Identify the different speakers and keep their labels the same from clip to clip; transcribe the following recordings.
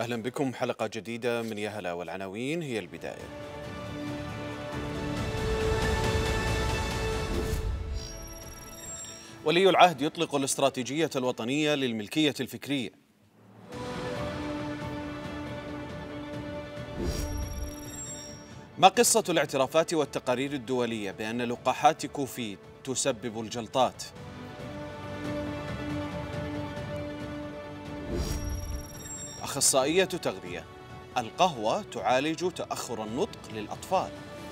Speaker 1: أهلا بكم حلقة جديدة من يا هلا، والعناوين هي البداية. ولي العهد يطلق الاستراتيجية الوطنية للملكية الفكرية. ما قصة الاعترافات والتقارير الدولية بأن لقاحات كوفيد تسبب الجلطات؟ أخصائية تغذية: القهوة تعالج تأخر النطق للأطفال.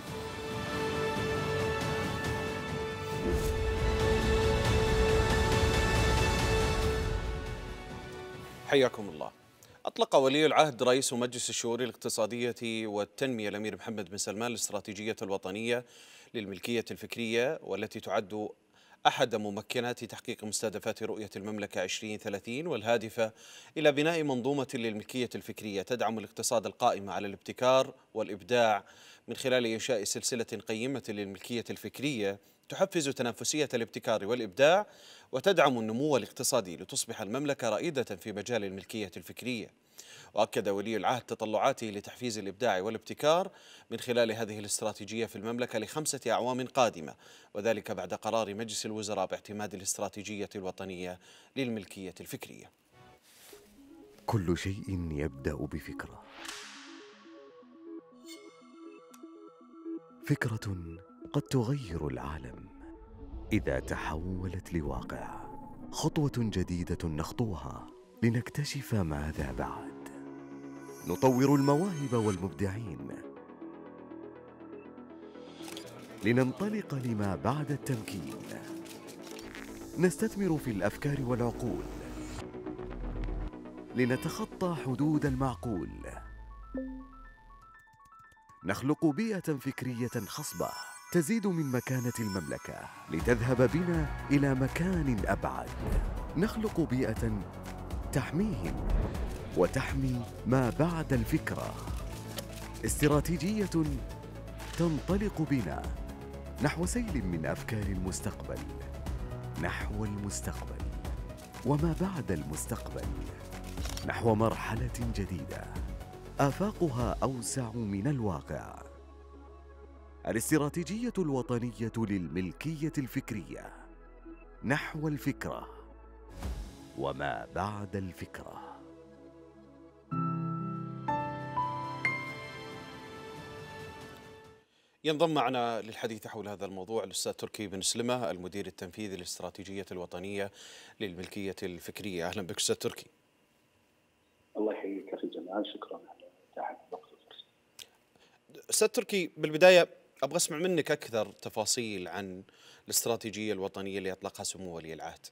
Speaker 1: حياكم الله. أطلق ولي العهد رئيس مجلس الشؤون الاقتصادية والتنمية الأمير محمد بن سلمان الاستراتيجية الوطنية للملكية الفكرية، والتي تعد أحد ممكنات تحقيق مستهدفات رؤية المملكة 2030، والهادفة إلى بناء منظومة للملكية الفكرية تدعم الاقتصاد القائم على الابتكار والإبداع من خلال إنشاء سلسلة قيمة للملكية الفكرية تحفز تنافسية الابتكار والإبداع وتدعم النمو الاقتصادي لتصبح المملكة رائدة في مجال الملكية الفكرية. وأكد ولي العهد تطلعاته لتحفيز الإبداع والابتكار من خلال هذه الاستراتيجية في المملكة ل5 أعوام قادمة، وذلك بعد قرار مجلس الوزراء باعتماد الاستراتيجية الوطنية للملكية الفكرية.
Speaker 2: كل شيء يبدأ بفكرة، فكرة قد تغير العالم إذا تحولت لواقع. خطوة جديدة نخطوها لنكتشف ماذا بعد. نطور المواهب والمبدعين لننطلق لما بعد التمكين. نستثمر في الأفكار والعقول لنتخطى حدود المعقول. نخلق بيئة فكرية خصبة تزيد من مكانة المملكة لتذهب بنا إلى مكان أبعد. نخلق بيئة تحميهم وتحمي ما بعد الفكرة. استراتيجية تنطلق بنا نحو سيل من أفكار المستقبل، نحو المستقبل وما بعد المستقبل، نحو مرحلة جديدة آفاقها أوسع من الواقع. الاستراتيجية الوطنية للملكية الفكرية، نحو الفكرة وما بعد الفكرة.
Speaker 1: ينضم معنا للحديث حول هذا الموضوع الأستاذ تركي بن سلمة، المدير التنفيذي للاستراتيجية الوطنية للملكية الفكرية. أهلا بك أستاذ تركي.
Speaker 3: الله يحييك أخي جمال، شكرا على إتاحة الوقت والفرصة.
Speaker 1: أستاذ تركي، بالبداية أبغى أسمع منك أكثر تفاصيل عن الاستراتيجية الوطنية اللي أطلقها سمو ولي العهد.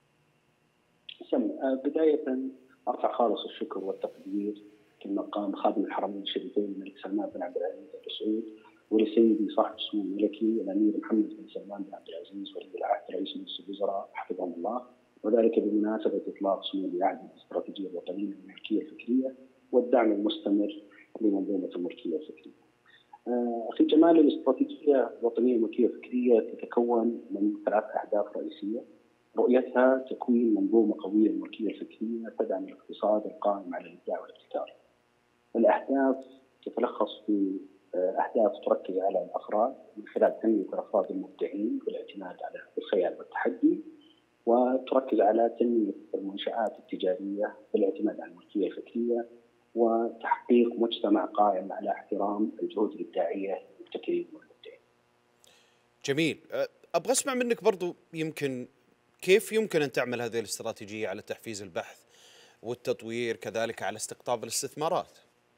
Speaker 3: بداية أرفع خالص الشكر والتقدير كما قام خادم الحرمين الشريفين الملك سلمان بن عبد العزيز آل سعود ولسيدي صاحب السمو الملكي الأمير محمد بن سلمان بن عبد العزيز ولي العهد رئيس مجلس الوزراء حفظهم الله، وذلك بمناسبة إطلاق سمو ولي العهد الاستراتيجية الوطنية للملكية الفكرية والدعم المستمر لمنظومة الملكية الفكرية. أخي جمال، الاستراتيجية الوطنية للملكية الفكرية تتكون من 3 أهداف رئيسية، رؤيتها تكوين منظومة قوية للملكية الفكرية تدعم الاقتصاد القائم على الإبداع والابتكار. الأهداف تتلخص في أهداف تركز على الأفراد من خلال تنمية الأفراد المبدعين بالاعتماد على الخيال والتحدي، وتركز على تنمية المنشآت التجارية بالاعتماد على الملكية الفكرية، وتحقيق مجتمع قائم على احترام الجهود الإبداعية للمبتكرين والمبدعين.
Speaker 1: جميل. أبغى أسمع منك برضو كيف يمكن أن تعمل هذه الاستراتيجية على تحفيز البحث والتطوير، كذلك على استقطاب الاستثمارات.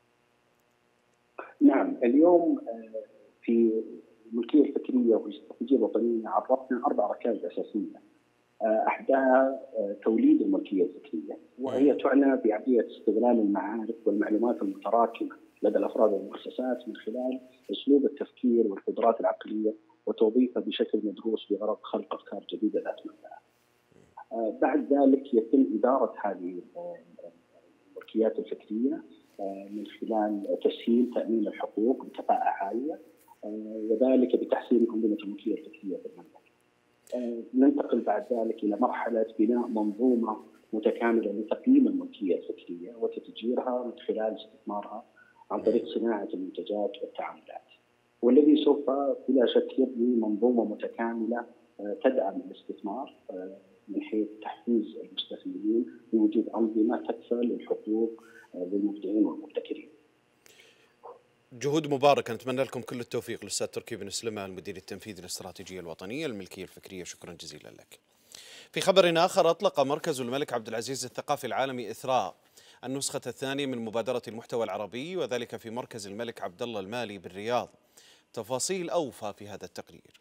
Speaker 3: نعم، اليوم في الملكية الفكرية والاستراتيجية الوطنية عرفنا 4 ركائز أساسية، أحداها توليد الملكية الفكرية، وهي تعنى بعملية استغلال المعارف والمعلومات المتراكمة لدى الأفراد والمؤسسات من خلال أسلوب التفكير والقدرات العقلية وتوظيفها بشكل مدروس بغرض خلق أفكار جديدة ذات منفعة. بعد ذلك يتم إدارة هذه الملكيات الفكرية من خلال تسهيل تأمين الحقوق بكفاءة عالية، وذلك بتحسين أنظمة الملكية الفكرية في المملكة. ننتقل بعد ذلك إلى مرحلة بناء منظومة متكاملة لتقييم الملكية الفكرية وتتجيرها من خلال استثمارها عن طريق صناعة المنتجات والتعاملات، والذي سوف بلا شك يبني منظومة متكاملة تدعم الاستثمار من حيث تحفيز المستثمرين بوجود أنظمة تكفل الحقوق للمبدعين والمبتكرين.
Speaker 1: جهود مباركة، نتمنى لكم كل التوفيق. الأستاذ تركي بن سلمة المدير التنفيذي للاستراتيجية الوطنية للملكية الفكرية، شكرا جزيلا لك. في خبر آخر، أطلق مركز الملك عبد العزيز الثقافي العالمي إثراء النسخة الثانية من مبادرة المحتوى العربي، وذلك في مركز الملك عبد الله المالي بالرياض. تفاصيل أوفى في هذا التقرير.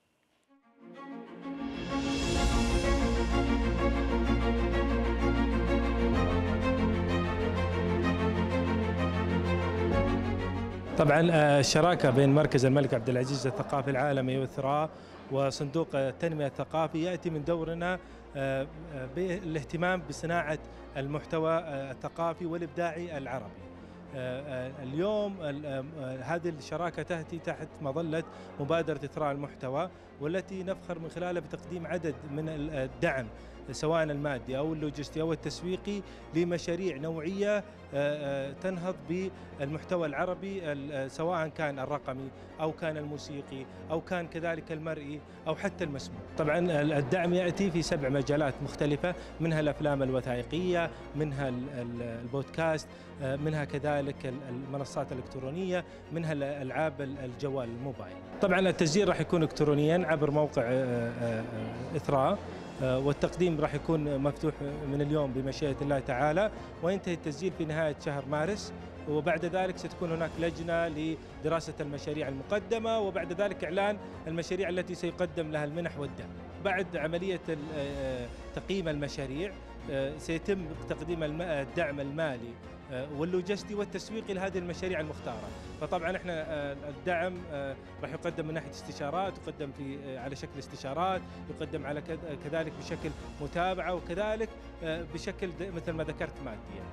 Speaker 4: طبعا الشراكة بين مركز الملك عبد العزيز الثقافي العالمي وإثراء وصندوق التنمية الثقافي يأتي من دورنا بالاهتمام بصناعة المحتوى الثقافي والإبداعي العربي. اليوم هذه الشراكة تأتي تحت مظلة مبادرة إثراء المحتوى، والتي نفخر من خلالها بتقديم عدد من الدعم سواء المادي أو اللوجستي أو التسويقي لمشاريع نوعية تنهض بالمحتوى العربي، سواء كان الرقمي أو كان الموسيقي أو كان كذلك المرئي أو حتى المسموع. طبعا الدعم يأتي في 7 مجالات مختلفة، منها الأفلام الوثائقية، منها البودكاست، منها كذلك المنصات الإلكترونية، منها الألعاب الجوال الموبايل. طبعا التسجيل راح يكون إلكترونيا عبر موقع إثراء، والتقديم راح يكون مفتوح من اليوم بمشيئة الله تعالى، وينتهي التسجيل في نهاية شهر مارس، وبعد ذلك ستكون هناك لجنة لدراسة المشاريع المقدمة، وبعد ذلك إعلان المشاريع التي سيقدم لها المنح والدعم. بعد عملية تقييم المشاريع سيتم تقديم الدعم المالي واللوجستي والتسويقي لهذه المشاريع المختارة. فطبعا احنا الدعم راح يقدم من ناحية استشارات، يقدم على شكل استشارات، يقدم على كذلك بشكل متابعة، وكذلك بشكل مثل ما ذكرت ماديا.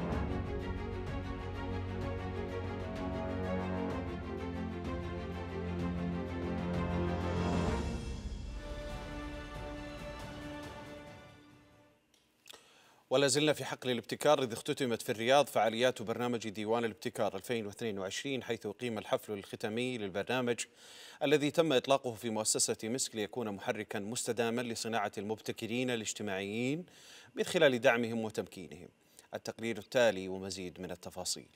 Speaker 1: ولا زلنا في حقل الابتكار، إذ اختتمت في الرياض فعاليات برنامج ديوان الابتكار 2022، حيث أقيم الحفل الختامي للبرنامج الذي تم إطلاقه في مؤسسة مسك ليكون محركا مستداما لصناعة المبتكرين الاجتماعيين من خلال دعمهم وتمكينهم. التقرير التالي ومزيد من التفاصيل.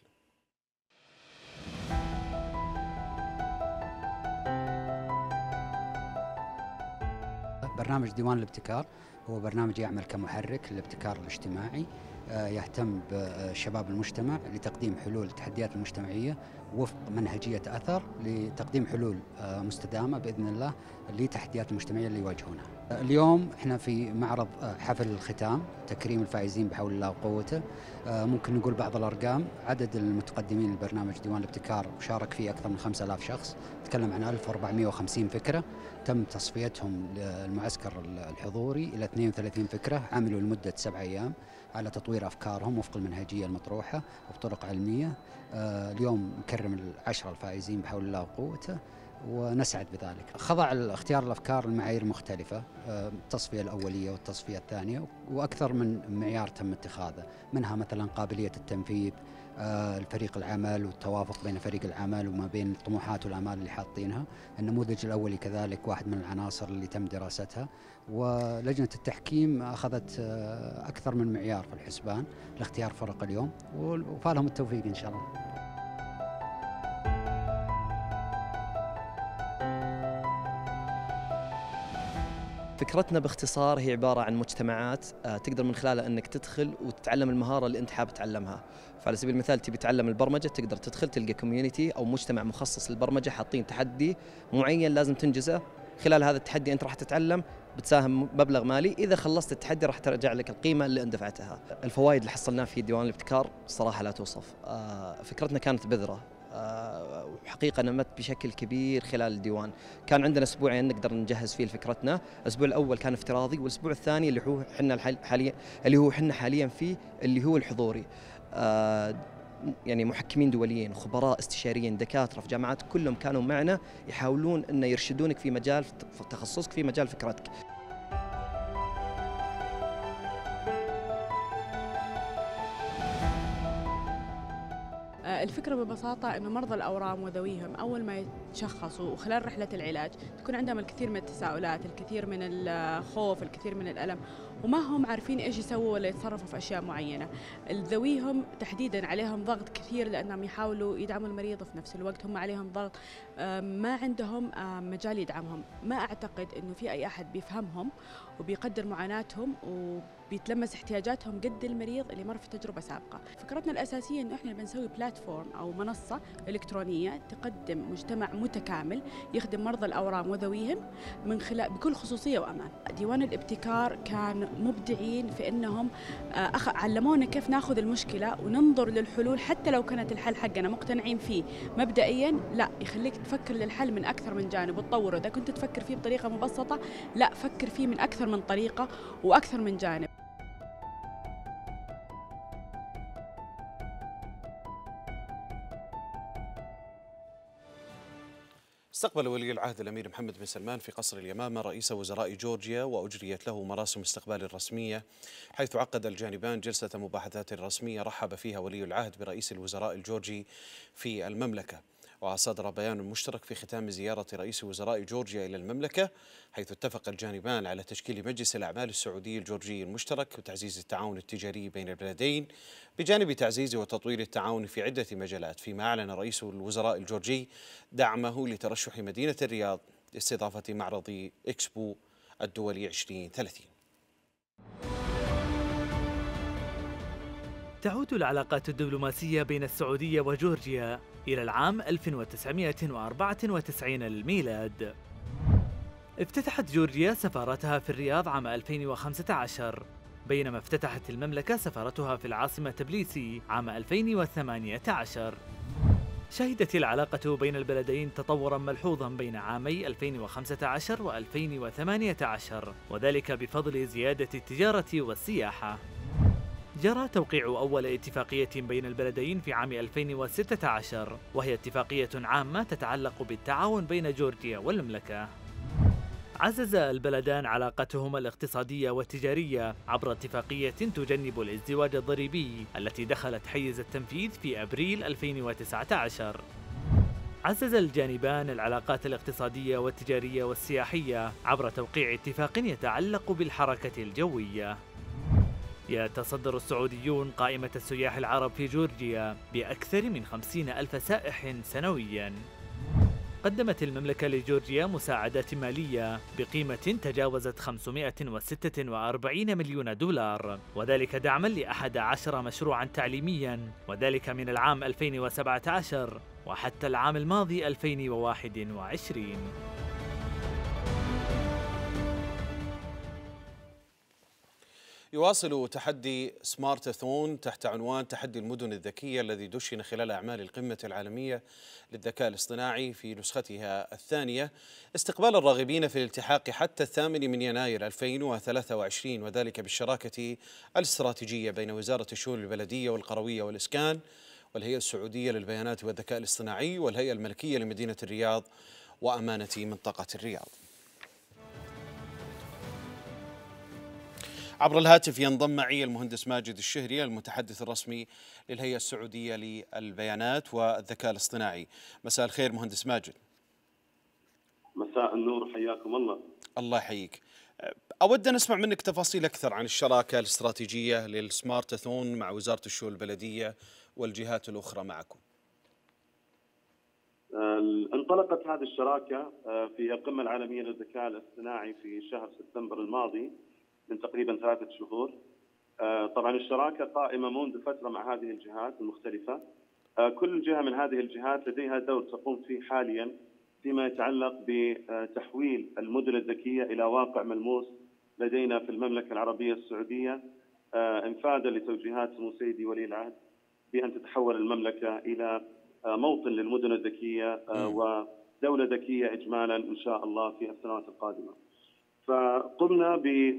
Speaker 5: برنامج ديوان الابتكار هو برنامج يعمل كمحرك للابتكار الاجتماعي، يهتم بشباب المجتمع لتقديم حلول التحديات المجتمعية وفق منهجية أثر، لتقديم حلول مستدامة بإذن الله للتحديات المجتمعية اللي يواجهونها. اليوم احنا في معرض حفل الختام تكريم الفائزين بحول الله وقوته. ممكن نقول بعض الأرقام. عدد المتقدمين لبرنامج ديوان الابتكار شارك فيه أكثر من 5000 شخص، نتكلم عن 1450 فكرة تم تصفيتهم للمعسكر الحضوري إلى 32 فكرة، عملوا لمدة 7 أيام على تطوير أفكارهم وفق المنهجية المطروحة وبطرق علمية. اليوم نكرم 10 الفائزين بحول الله وقوته ونسعد بذلك. خضع اختيار الأفكار لمعايير مختلفة، التصفية الأولية والتصفية الثانية، وأكثر من معيار تم اتخاذه، منها مثلا قابلية التنفيذ، الفريق العمل والتوافق بين فريق العمل وما بين الطموحات والآمال اللي حاطينها. النموذج الأولي كذلك واحد من العناصر اللي تم دراستها، ولجنة التحكيم أخذت أكثر من معيار في الحسبان لاختيار فرق اليوم، وفالهم التوفيق إن شاء الله.
Speaker 6: فكرتنا باختصار هي عبارة عن مجتمعات تقدر من خلالها أنك تدخل وتتعلم المهارة اللي أنت حاب تتعلمها. فعلى سبيل المثال تبي تتعلم البرمجة، تقدر تدخل تلقى كوميونيتي أو مجتمع مخصص للبرمجة حاطين تحدي معين لازم تنجزه. خلال هذا التحدي أنت راح تتعلم، بتساهم مبلغ مالي، إذا خلصت التحدي راح ترجع لك القيمة اللي اندفعتها. الفوائد اللي حصلناها في ديوان الابتكار صراحة لا توصف. فكرتنا كانت بذرة، وحقيقة نمت بشكل كبير خلال الديوان. كان عندنا أسبوعين نقدر نجهز فيه فكرتنا. الأسبوع الأول كان افتراضي، والأسبوع الثاني اللي هو حنا حاليا فيه اللي هو الحضوري. يعني محكمين دوليين، خبراء استشاريين، دكاترة في جامعات، كلهم كانوا معنا يحاولون أن يرشدونك في مجال في تخصصك، في مجال فكرتك.
Speaker 7: الفكرة ببساطة أنه مرضى الأورام وذويهم أول ما يتشخصوا وخلال رحلة العلاج تكون عندهم الكثير من التساؤلات، الكثير من الخوف، الكثير من الألم، وما هم عارفين إيش يسووا ولا يتصرفوا في أشياء معينة. ذويهم تحديدا عليهم ضغط كثير لأنهم يحاولوا يدعموا المريض، في نفس الوقت هم عليهم ضغط ما عندهم مجال يدعمهم. ما أعتقد أنه في أي أحد بيفهمهم وبيقدر معاناتهم وبيتلمس احتياجاتهم قد المريض اللي مر في تجربة سابقة. فكرتنا الأساسية أنه إحنا بنسوي بلاتفورم أو منصة إلكترونية تقدم مجتمع متكامل يخدم مرضى الأورام وذويهم من خلال بكل خصوصية وأمان. ديوان الابتكار كان مبدعين في أنهم علمونا كيف ناخذ المشكلة وننظر للحلول، حتى لو كانت الحل حقنا مقتنعين فيه مبدئيا، لا يخليك تفكر للحل من أكثر من جانب وتطوره. إذا كنت تفكر فيه بطريقة مبسطة، لا فكر فيه من أكثر من طريقة وأكثر من جانب.
Speaker 1: استقبل ولي العهد الأمير محمد بن سلمان في قصر اليمامة رئيس وزراء جورجيا، وأجريت له مراسم استقبال رسمية، حيث عقد الجانبان جلسة مباحثات رسمية رحب فيها ولي العهد برئيس الوزراء الجورجي في المملكة. وصدر بيان مشترك في ختام زيارة رئيس وزراء جورجيا إلى المملكة، حيث اتفق الجانبان على تشكيل مجلس الأعمال السعودي الجورجي المشترك وتعزيز التعاون التجاري بين البلدين، بجانب تعزيز وتطوير التعاون في عدة مجالات. فيما أعلن رئيس الوزراء الجورجي دعمه لترشح مدينة الرياض لاستضافة معرض إكسبو الدولي 2030.
Speaker 8: تعود العلاقات الدبلوماسية بين السعودية وجورجيا إلى العام 1994 للميلاد. افتتحت جورجيا سفارتها في الرياض عام 2015، بينما افتتحت المملكة سفارتها في العاصمة تبليسي عام 2018. شهدت العلاقة بين البلدين تطوراً ملحوظاً بين عامي 2015 و2018، وذلك بفضل زيادة التجارة والسياحة. جرى توقيع أول اتفاقية بين البلدين في عام 2016، وهي اتفاقية عامة تتعلق بالتعاون بين جورجيا والمملكة. عزز البلدان علاقتهما الاقتصادية والتجارية عبر اتفاقية تجنب الازدواج الضريبي التي دخلت حيز التنفيذ في أبريل 2019. عزز الجانبان العلاقات الاقتصادية والتجارية والسياحية عبر توقيع اتفاق يتعلق بالحركة الجوية. يتصدر السعوديون قائمة السياح العرب في جورجيا بأكثر من 50,000 سائح سنوياً. قدمت المملكة لجورجيا مساعدات مالية بقيمة تجاوزت 546 مليون دولار، وذلك دعماً ل11 مشروعاً تعليمياً، وذلك من العام 2017 وحتى العام الماضي 2021.
Speaker 1: يواصل تحدي سمارتاثون تحت عنوان تحدي المدن الذكية الذي دشن خلال أعمال القمة العالمية للذكاء الاصطناعي في نسختها الثانية استقبال الراغبين في الالتحاق حتى 8 يناير 2023، وذلك بالشراكة الاستراتيجية بين وزارة الشؤون البلدية والقروية والإسكان والهيئة السعودية للبيانات والذكاء الاصطناعي والهيئة الملكية لمدينة الرياض وأمانة منطقة الرياض. عبر الهاتف ينضم معي المهندس ماجد الشهري المتحدث الرسمي للهيئة السعودية للبيانات والذكاء الاصطناعي. مساء الخير مهندس ماجد.
Speaker 9: مساء النور، حياكم الله.
Speaker 1: الله يحييك. أود أن أسمع منك تفاصيل أكثر عن الشراكة الاستراتيجية للسمارتاثون مع وزارة الشؤون البلدية والجهات الأخرى معكم.
Speaker 9: انطلقت هذه الشراكة في القمة العالمية للذكاء الاصطناعي في شهر سبتمبر الماضي من تقريبا 3 شهور. طبعا الشراكة قائمة منذ فترة مع هذه الجهات المختلفة. كل جهة من هذه الجهات لديها دور تقوم فيه حاليا فيما يتعلق بتحويل المدن الذكية إلى واقع ملموس لدينا في المملكة العربية السعودية، انفاذا لتوجيهات سمو سيدي ولي العهد بأن تتحول المملكة إلى موطن للمدن الذكية ودولة ذكية إجمالا إن شاء الله في السنوات القادمة. فقمنا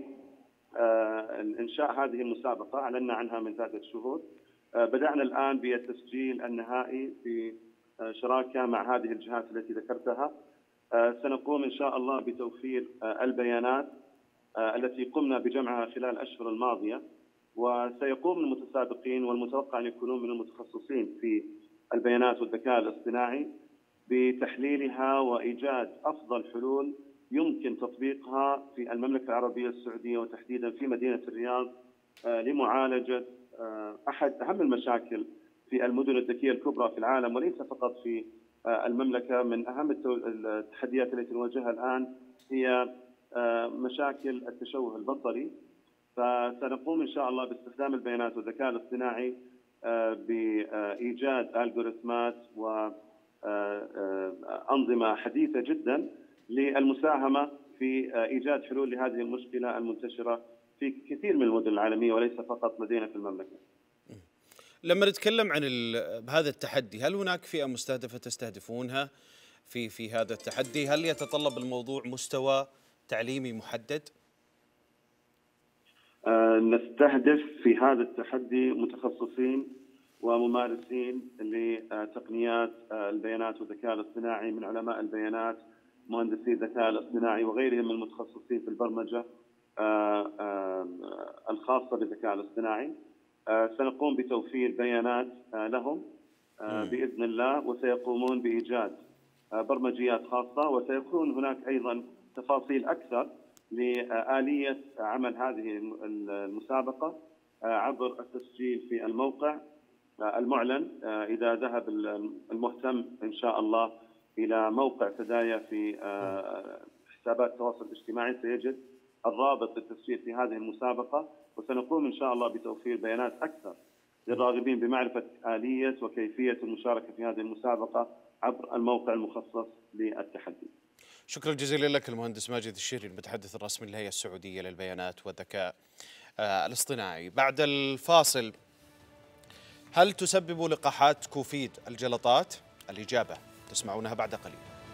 Speaker 9: بإنشاء هذه المسابقة، أعلنا عنها من 3 شهور. بدأنا الآن بالتسجيل النهائي في شراكة مع هذه الجهات التي ذكرتها. سنقوم إن شاء الله بتوفير البيانات التي قمنا بجمعها خلال الأشهر الماضية، وسيقوم المتسابقين والمتوقع أن يكونون من المتخصصين في البيانات والذكاء الاصطناعي بتحليلها وإيجاد أفضل حلول يمكن تطبيقها في المملكة العربية السعودية وتحديدا في مدينة الرياض لمعالجة أحد أهم المشاكل في المدن الذكية الكبرى في العالم، وليس فقط في المملكة. من أهم التحديات التي نواجهها الآن هي مشاكل التشوه البصري، فسنقوم إن شاء الله باستخدام البيانات والذكاء الاصطناعي بإيجاد ألغوريثمات وأنظمة حديثة جدا للمساهمة في إيجاد حلول لهذه المشكلة المنتشرة في كثير من المدن العالمية وليس فقط مدينة في المملكة.
Speaker 1: لما نتكلم عن هذا التحدي، هل هناك فئة مستهدفة تستهدفونها في هذا التحدي؟ هل يتطلب الموضوع مستوى تعليمي محدد؟
Speaker 9: نستهدف في هذا التحدي متخصصين وممارسين لتقنيات البيانات والذكاء الاصطناعي من علماء البيانات، مهندسي الذكاء الاصطناعي وغيرهم من المتخصصين في البرمجة الخاصة بالذكاء الاصطناعي. سنقوم بتوفير بيانات لهم بإذن الله، وسيقومون بإيجاد برمجيات خاصة، وسيكون هناك أيضا تفاصيل أكثر لآلية عمل هذه المسابقة عبر التسجيل في الموقع المعلن. إذا ذهب المهتم إن شاء الله إلى موقع ثدايا في حسابات التواصل الاجتماعي سيجد الرابط للتسجيل في هذه المسابقة، وسنقوم إن شاء الله بتوفير بيانات أكثر للراغبين بمعرفة آلية وكيفية المشاركة في هذه المسابقة عبر الموقع المخصص للتحدي.
Speaker 1: شكرا جزيلا لك المهندس ماجد الشهري، المتحدث الرسمي للهيئة السعودية للبيانات والذكاء الاصطناعي. بعد الفاصل، هل تسبب لقاحات كوفيد الجلطات؟ الإجابة تسمعونها بعد قليل.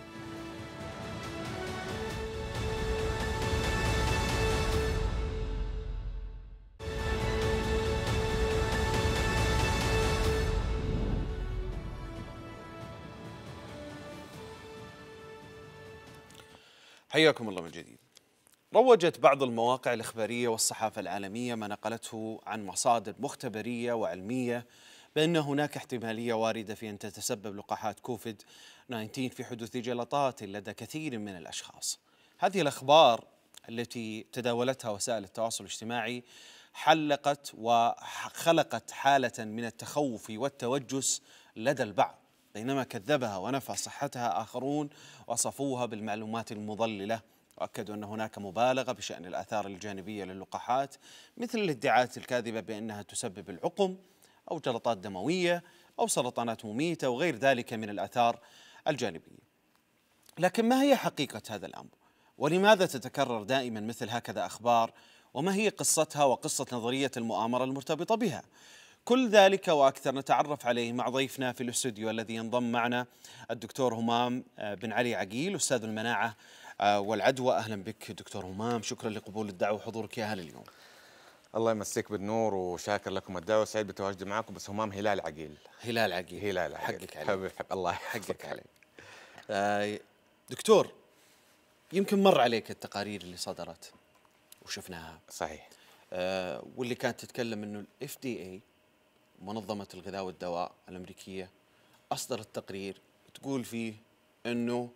Speaker 1: حياكم الله من جديد. روجت بعض المواقع الإخبارية والصحافة العالمية ما نقلته عن مصادر مختبرية وعلمية بأن هناك احتمالية واردة في أن تتسبب لقاحات كوفيد 19 في حدوث جلطات لدى كثير من الأشخاص. هذه الأخبار التي تداولتها وسائل التواصل الاجتماعي حلقت وخلقت حالة من التخوف والتوجس لدى البعض، بينما كذبها ونفى صحتها آخرون وصفوها بالمعلومات المضللة، وأكدوا أن هناك مبالغة بشأن الآثار الجانبية للقاحات، مثل الادعاءات الكاذبة بأنها تسبب العقم أو جلطات دموية أو سرطانات مميتة وغير ذلك من الآثار الجانبية. لكن ما هي حقيقة هذا الأمر؟ ولماذا تتكرر دائما مثل هكذا أخبار؟ وما هي قصتها وقصة نظرية المؤامرة المرتبطة بها؟ كل ذلك وأكثر نتعرف عليه مع ضيفنا في الاستوديو الذي ينضم معنا الدكتور همام بن علي عقيل، أستاذ المناعة والعدوى. أهلا بك دكتور همام، شكرا لقبول الدعوة وحضورك يا هلا اليوم.
Speaker 10: الله يمسيك بالنور وشاكر لكم الدعوة، سعيد بتواجدي معكم. بس همام هلال عقيل.
Speaker 1: هلال عقيل،
Speaker 10: هلال عقيل،
Speaker 1: حقك عليك.
Speaker 10: الله
Speaker 1: حقك عليك. دكتور، يمكن مر عليك التقارير اللي صدرت وشفناها.
Speaker 10: صحيح.
Speaker 1: واللي كانت تتكلم انه FDA منظمة الغذاء والدواء الأمريكية أصدرت تقرير تقول فيه أنه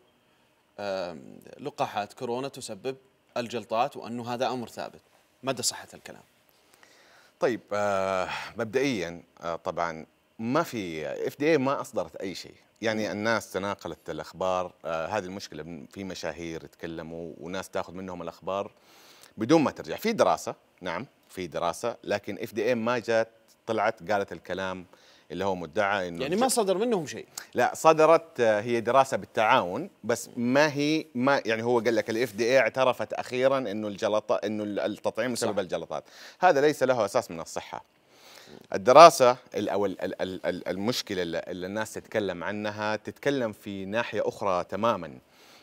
Speaker 1: لقاحات كورونا تسبب الجلطات وأنه هذا أمر ثابت. مدى صحة الكلام؟
Speaker 10: طيب، مبدئيا طبعا ما في FDA ما أصدرت أي شيء، يعني الناس تناقلت الأخبار. هذه المشكلة، في مشاهير يتكلموا وناس تأخذ منهم الأخبار بدون ما ترجع. في دراسة، نعم في دراسة، لكن FDA ما جات طلعت قالت الكلام اللي هو مدعى انه
Speaker 1: يعني ما صدر منهم شيء.
Speaker 10: لا، صدرت هي دراسه بالتعاون، بس ما يعني هو قال لك الاف دي اي اعترفت اخيرا انه التطعيم مسبب الجلطات. هذا ليس له اساس من الصحه. الدراسه او المشكله اللي الناس تتكلم عنها تتكلم في ناحيه اخرى تماما.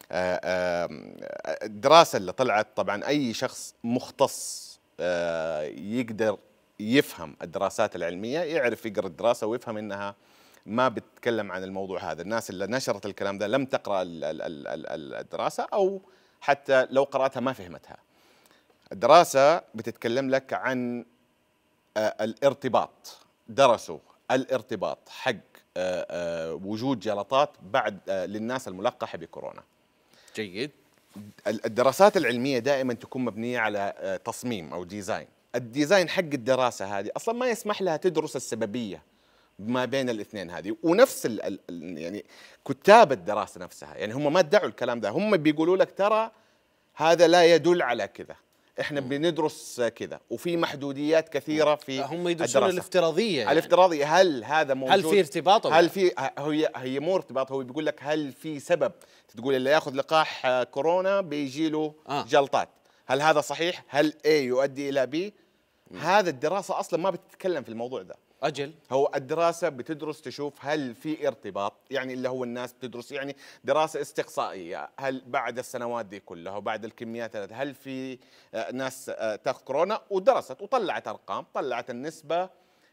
Speaker 10: الدراسه اللي طلعت، طبعا اي شخص مختص يقدر يفهم الدراسات العلمية، يعرف يقرأ الدراسة ويفهم إنها ما بتتكلم عن الموضوع هذا. الناس اللي نشرت الكلام ده لم تقرأ الدراسة، أو حتى لو قرأتها ما فهمتها. الدراسة بتتكلم لك عن الارتباط، درسوا الارتباط حق وجود جلطات بعد للناس الملقحة بكورونا.
Speaker 1: جيد.
Speaker 10: الدراسات العلمية دائما تكون مبنية على تصميم أو ديزاين. الديزاين حق الدراسة هذه أصلا ما يسمح لها تدرس السببية ما بين الاثنين هذه، ونفس يعني كتاب الدراسة نفسها يعني هم ما ادعوا الكلام ده، هم بيقولوا لك ترى هذا لا يدل على كذا، احنا بندرس كذا، وفي محدوديات كثيره في
Speaker 1: هم يدرسون الافتراضيه يعني.
Speaker 10: الافتراضيه هل هذا موجود؟
Speaker 1: هل في ارتباط؟
Speaker 10: هل في هي مو ارتباط، هو بيقول لك هل في سبب تقول اللي ياخذ لقاح كورونا بيجي له جلطات، هل هذا صحيح؟ هل A يؤدي الى B؟ هذا الدراسه اصلا ما بتتكلم في الموضوع ده.
Speaker 1: أجل
Speaker 10: هو الدراسة بتدرس تشوف هل في ارتباط، يعني اللي هو الناس بتدرس يعني دراسة استقصائية، هل بعد السنوات دي كلها وبعد الكميات هل في ناس تاخذ كورونا، ودرست وطلعت أرقام، طلعت النسبة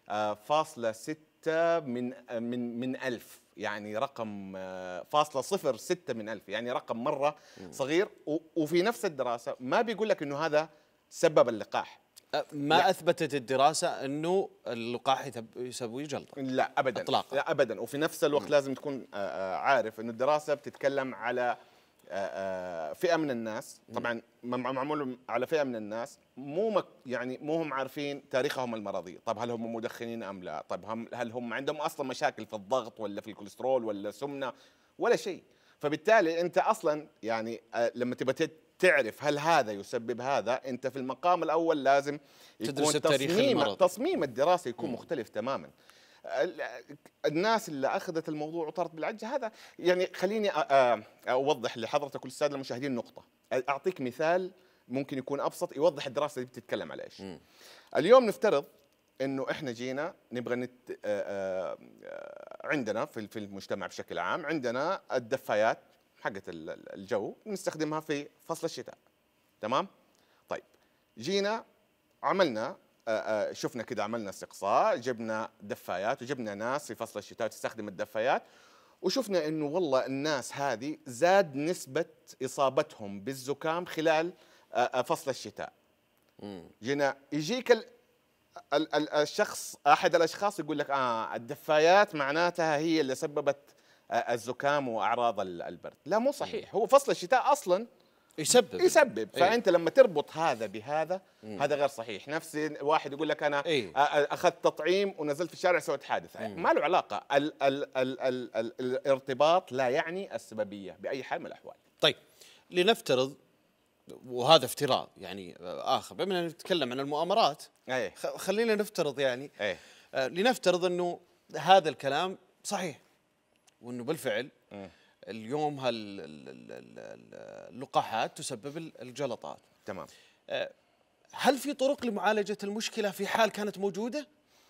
Speaker 10: 0.6 من 1000، يعني رقم 0.06 من 1000، يعني رقم مرة صغير. وفي نفس الدراسة ما بيقول لك إنه هذا سبب اللقاح،
Speaker 1: ما لا. أثبتت الدراسة أنه اللقاح يسوي جلطة،
Speaker 10: لا أبدا
Speaker 1: إطلاقا.
Speaker 10: لا أبدا. وفي نفس الوقت لازم تكون عارف أنه الدراسة بتتكلم على فئة من الناس، طبعا معمول على فئة من الناس يعني مو هم عارفين تاريخهم المرضي، طب هل هم مدخنين أم لا، طب هل هم عندهم أصلا مشاكل في الضغط ولا في الكوليسترول ولا سمنة ولا شيء. فبالتالي أنت أصلا يعني لما تبى تعرف هل هذا يسبب هذا، انت في المقام الاول لازم يكون تصميم الدراسه يكون مختلف تماما. الناس اللي اخذت الموضوع وطارت بالعجه هذا، يعني خليني اوضح لحضرتك والساده المشاهدين نقطه، اعطيك مثال ممكن يكون ابسط يوضح الدراسه اللي بتتكلم على ايش. اليوم نفترض انه احنا جينا نبغى عندنا في المجتمع بشكل عام عندنا الدفايات حقت الجو نستخدمها في فصل الشتاء، تمام؟ طيب جينا عملنا شفنا كده، عملنا استقصاء، جبنا دفايات وجبنا ناس في فصل الشتاء تستخدم الدفايات، وشفنا انه والله الناس هذه زاد نسبة اصابتهم بالزكام خلال فصل الشتاء. جينا يجيك الشخص، احد الاشخاص يقول لك الدفايات معناتها هي اللي سببت الزكام واعراض البرد. لا مو صحيح، هو فصل الشتاء اصلا يسبب. فانت لما تربط هذا بهذا هذا غير صحيح. نفس واحد يقول لك انا اخذت تطعيم ونزلت في الشارع سويت حادثه، ما له علاقه. الارتباط لا يعني السببيه باي حال من الاحوال.
Speaker 1: طيب لنفترض، وهذا افتراض يعني اخر، بما ان نتكلم عن المؤامرات خلينا نفترض يعني لنفترض انه هذا الكلام صحيح، وانه بالفعل اليوم اللقاحات تسبب الجلطات.
Speaker 10: تمام.
Speaker 1: هل في طرق لمعالجة المشكلة في حال كانت موجودة؟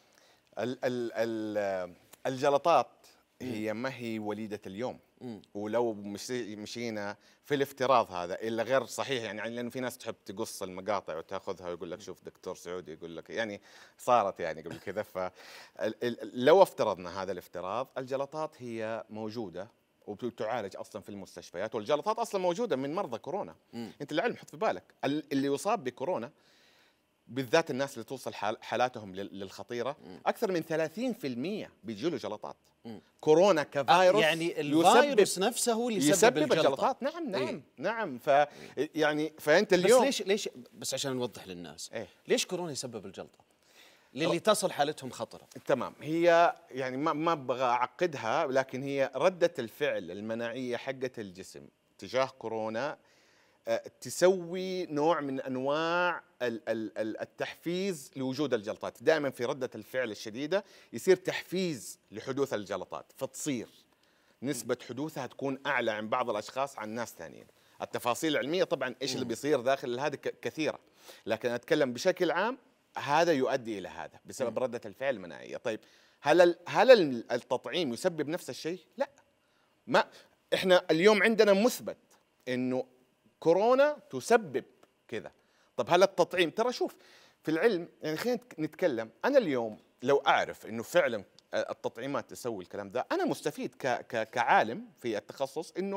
Speaker 10: الجلطات هي ما هي وليدة اليوم. ولو مشينا في الافتراض هذا اللي غير صحيح، يعني لأنه في ناس تحب تقص المقاطع وتاخذها ويقول لك شوف دكتور سعودي يقول لك، يعني صارت يعني قبل كذا. فلو افترضنا هذا الافتراض، الجلطات هي موجودة وبتعالج اصلا في المستشفيات، والجلطات اصلا موجوده من مرضى كورونا. انت العلم حط في بالك اللي يصاب بكورونا بالذات الناس اللي توصل حالاتهم للخطيره اكثر من 30% بيجي له جلطات. كورونا كفيروس
Speaker 1: يعني الفيروس نفسه هو اللي يسبب
Speaker 10: الجلطات. نعم. فانت اليوم
Speaker 1: بس ليش بس عشان نوضح للناس ليش كورونا يسبب الجلطه للي تصل حالتهم خطرة؟
Speaker 10: تمام. هي يعني ما ابغى اعقدها، لكن هي ردة الفعل المناعية حقت الجسم تجاه كورونا تسوي نوع من انواع التحفيز لوجود الجلطات. دائما في ردة الفعل الشديدة يصير تحفيز لحدوث الجلطات، فتصير نسبة حدوثها تكون اعلى عند بعض الاشخاص عن ناس ثانيين. التفاصيل العلمية طبعا ايش اللي بيصير داخل هذه كثيرة، لكن اتكلم بشكل عام هذا يؤدي الى هذا بسبب ردة الفعل المناعية. طيب هل التطعيم يسبب نفس الشيء؟ لا. ما احنا اليوم عندنا مثبت انه كورونا تسبب كذا. طب هل التطعيم، ترى شوف في العلم يعني خلينا نتكلم، انا اليوم لو اعرف انه فعلا التطعيمات تسوي الكلام ده، انا مستفيد كعالم في التخصص انه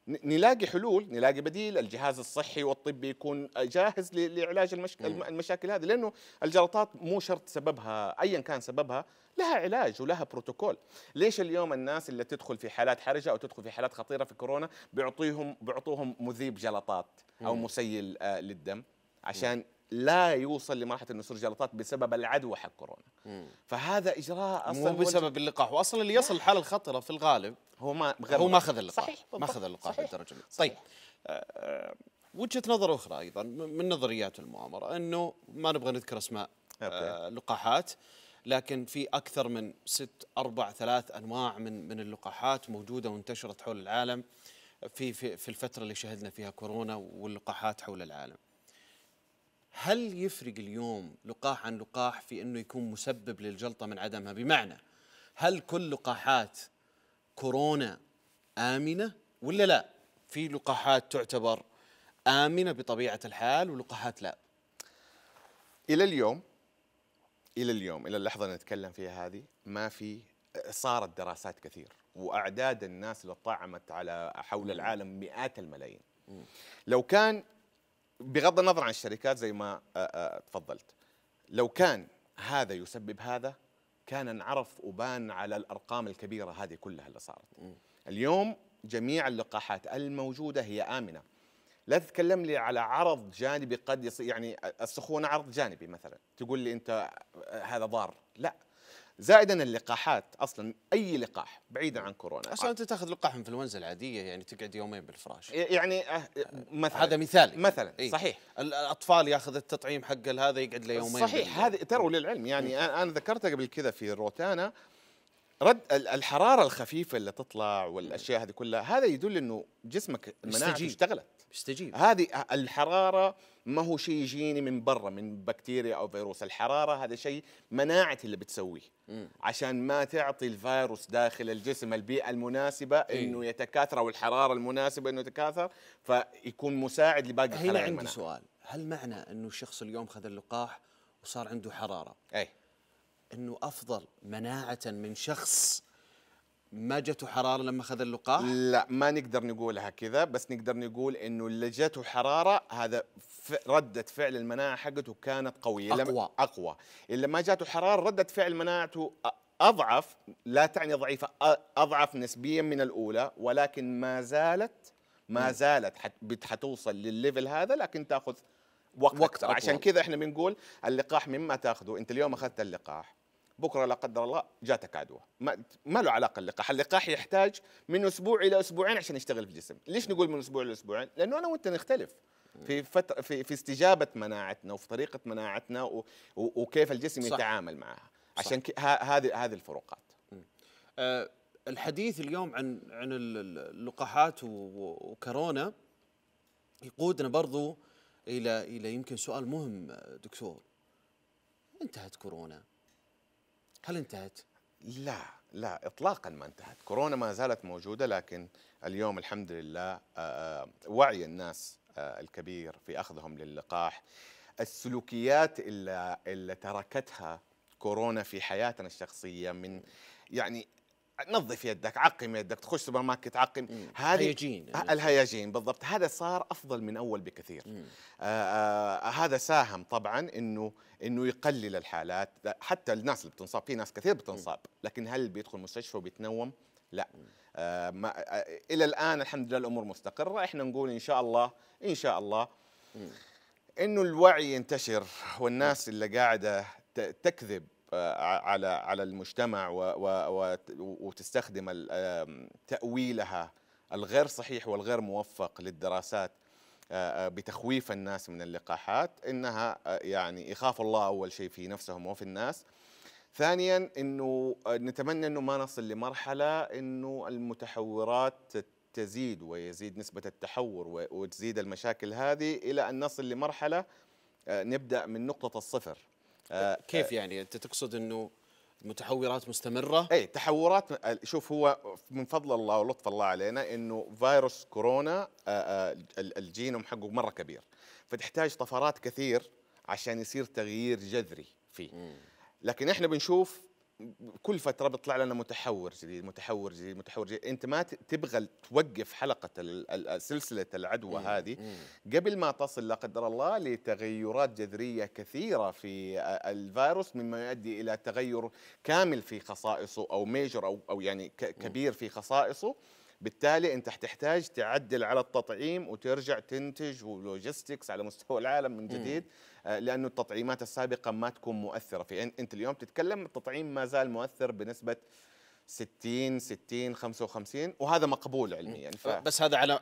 Speaker 10: نلاقي حلول، نلاقي بديل، الجهاز الصحي والطبي يكون جاهز لعلاج المشاكل هذه، لانه الجلطات مو شرط سببها ايا كان سببها لها علاج ولها بروتوكول. ليش اليوم الناس اللي تدخل في حالات حرجه او تدخل في حالات خطيره في كورونا بيعطوهم مذيب جلطات او مسيل للدم عشان لا يوصل لمرحله انه يصير جلطات بسبب العدوى حق كورونا. فهذا اجراء اصلا
Speaker 1: مو بسبب اللقاح، واصلا اللي يصل الحاله الخطره في الغالب
Speaker 10: هو ما اخذ اللقاح.
Speaker 1: صحيح، ما اخذ اللقاح بالدرجه. طيب وجهه نظر اخرى ايضا من نظريات المؤامره، انه ما نبغى نذكر اسماء لقاحات، لكن في اكثر من 3 انواع من اللقاحات موجوده وانتشرت حول العالم في الفتره اللي شهدنا فيها كورونا واللقاحات حول العالم. هل يفرق اليوم لقاح عن لقاح في انه يكون مسبب للجلطه من عدمها؟ بمعنى هل كل لقاحات كورونا آمنة ولا لا؟ في لقاحات تعتبر آمنة بطبيعة الحال ولقاحات لا.
Speaker 10: إلى اليوم إلى اللحظة اللي نتكلم فيها هذه ما في، صارت دراسات كثير وأعداد الناس اللي طعمت على حول العالم مئات الملايين. لو كان بغض النظر عن الشركات زي ما تفضلت، لو كان هذا يسبب هذا كان انعرف وبان على الأرقام الكبيرة هذه كلها اللي صارت. اليوم جميع اللقاحات الموجودة هي آمنة. لا تتكلم لي على عرض جانبي قد يصير، يعني السخونة عرض جانبي مثلا تقول لي أنت هذا ضار، لا. زائدا اللقاحات اصلا اي لقاح بعيدا عن كورونا،
Speaker 1: اصلا انت تاخذ لقاح انفلونزا العاديه يعني تقعد يومين بالفراش،
Speaker 10: يعني
Speaker 1: مثلا هذا مثال
Speaker 10: مثلا
Speaker 1: إيه؟
Speaker 10: صحيح.
Speaker 1: الاطفال ياخذ التطعيم حق هذا يقعد له يومين
Speaker 10: صحيح. هذه ترى للعلم، يعني انا ذكرتها قبل كذا في روتانا، رد الحراره الخفيفه اللي تطلع والاشياء هذه كلها، هذا يدل انه جسمك المناعه اشتغلت،
Speaker 1: بيستجيب.
Speaker 10: هذه الحراره ما هو شيء يجيني من برا من بكتيريا او فيروس، الحراره هذا شيء مناعتي اللي بتسويه عشان ما تعطي الفيروس داخل الجسم البيئه المناسبه انه يتكاثر، او الحراره المناسبه انه يتكاثر، فيكون مساعد لباقي خلايا المناعه.
Speaker 1: هنا عندي سؤال، هل معنى انه الشخص اليوم خذ اللقاح وصار عنده حراره انه افضل مناعه من شخص ما جته حراره لما اخذ اللقاح؟
Speaker 10: لا، ما نقدر نقولها كذا، بس نقدر نقول انه اللي جته حراره هذا ردة فعل المناعه حقته كانت قويه، اقوى. اللي ما جاته حراره ردة فعل مناعته اضعف، لا تعني ضعيفه، اضعف نسبيا من الاولى، ولكن ما زالت حتوصل للليفل هذا، لكن تاخذ وقت أطول. عشان كذا احنا بنقول اللقاح مما تاخذه انت اليوم اخذت اللقاح، بكره لا قدر الله جاتك عدوى، ما له علاقه اللقاح يحتاج من اسبوع الى اسبوعين عشان يشتغل في الجسم. ليش نقول من اسبوع الى اسبوعين؟ لانه انا وانت نختلف في استجابه مناعتنا وفي طريقه مناعتنا وكيف الجسم صح. يتعامل معها. عشان هذه الفروقات.
Speaker 1: الحديث اليوم عن اللقاحات وكورونا يقودنا برضو الى يمكن سؤال مهم دكتور. انتهت كورونا؟ هل انتهت؟
Speaker 10: لا اطلاقا ما انتهت. كورونا ما زالت موجوده، لكن اليوم الحمد لله وعي الناس الكبير في اخذهم للقاح، السلوكيات اللي تركتها كورونا في حياتنا الشخصيه، من يعني نظف يدك، عقم يدك، تخش سوبر ماركت عقم،
Speaker 1: هذه
Speaker 10: الهياجين بالضبط، هذا صار افضل من اول بكثير. هذا ساهم طبعا انه يقلل الحالات، حتى الناس اللي بتنصاب، في ناس كثير بتنصاب، لكن هل بيدخل مستشفى وبيتنوم؟ لا. الى الان الحمد لله الامور مستقره. احنا نقول ان شاء الله انه الوعي ينتشر، والناس اللي قاعده تكذب على المجتمع وتستخدم تأويلها الغير صحيح والغير موفق للدراسات بتخويف الناس من اللقاحات، إنها يعني يخاف الله أول شيء في نفسهم وفي الناس. ثانيا إنه نتمنى إنه ما نصل لمرحلة إنه المتحورات تزيد ويزيد نسبة التحور وتزيد المشاكل هذه إلى أن نصل لمرحلة نبدأ من نقطة الصفر.
Speaker 1: كيف يعني انت تقصد انه المتحورات مستمره؟
Speaker 10: اي تحورات. شوف، هو من فضل الله ولطف الله علينا انه فيروس كورونا الجينوم حقه مره كبير، فتحتاج طفرات كثير عشان يصير تغيير جذري فيه. لكن احنا بنشوف كل فتره بيطلع لنا متحور جديد متحور جديد متحور جديد. انت ما تبغى توقف حلقه سلسله العدوى هذه قبل ما تصل لا قدر الله لتغيرات جذريه كثيره في الفيروس، مما يؤدي الى تغير كامل في خصائصه او ميجر او يعني كبير في خصائصه. بالتالي انت تحتاج تعدل على التطعيم وترجع تنتج ولوجيستكس على مستوى العالم من جديد، لانه التطعيمات السابقه ما تكون مؤثره في. انت اليوم تتكلم التطعيم ما زال مؤثر بنسبه 60 55 وهذا مقبول علميا.
Speaker 1: بس هذا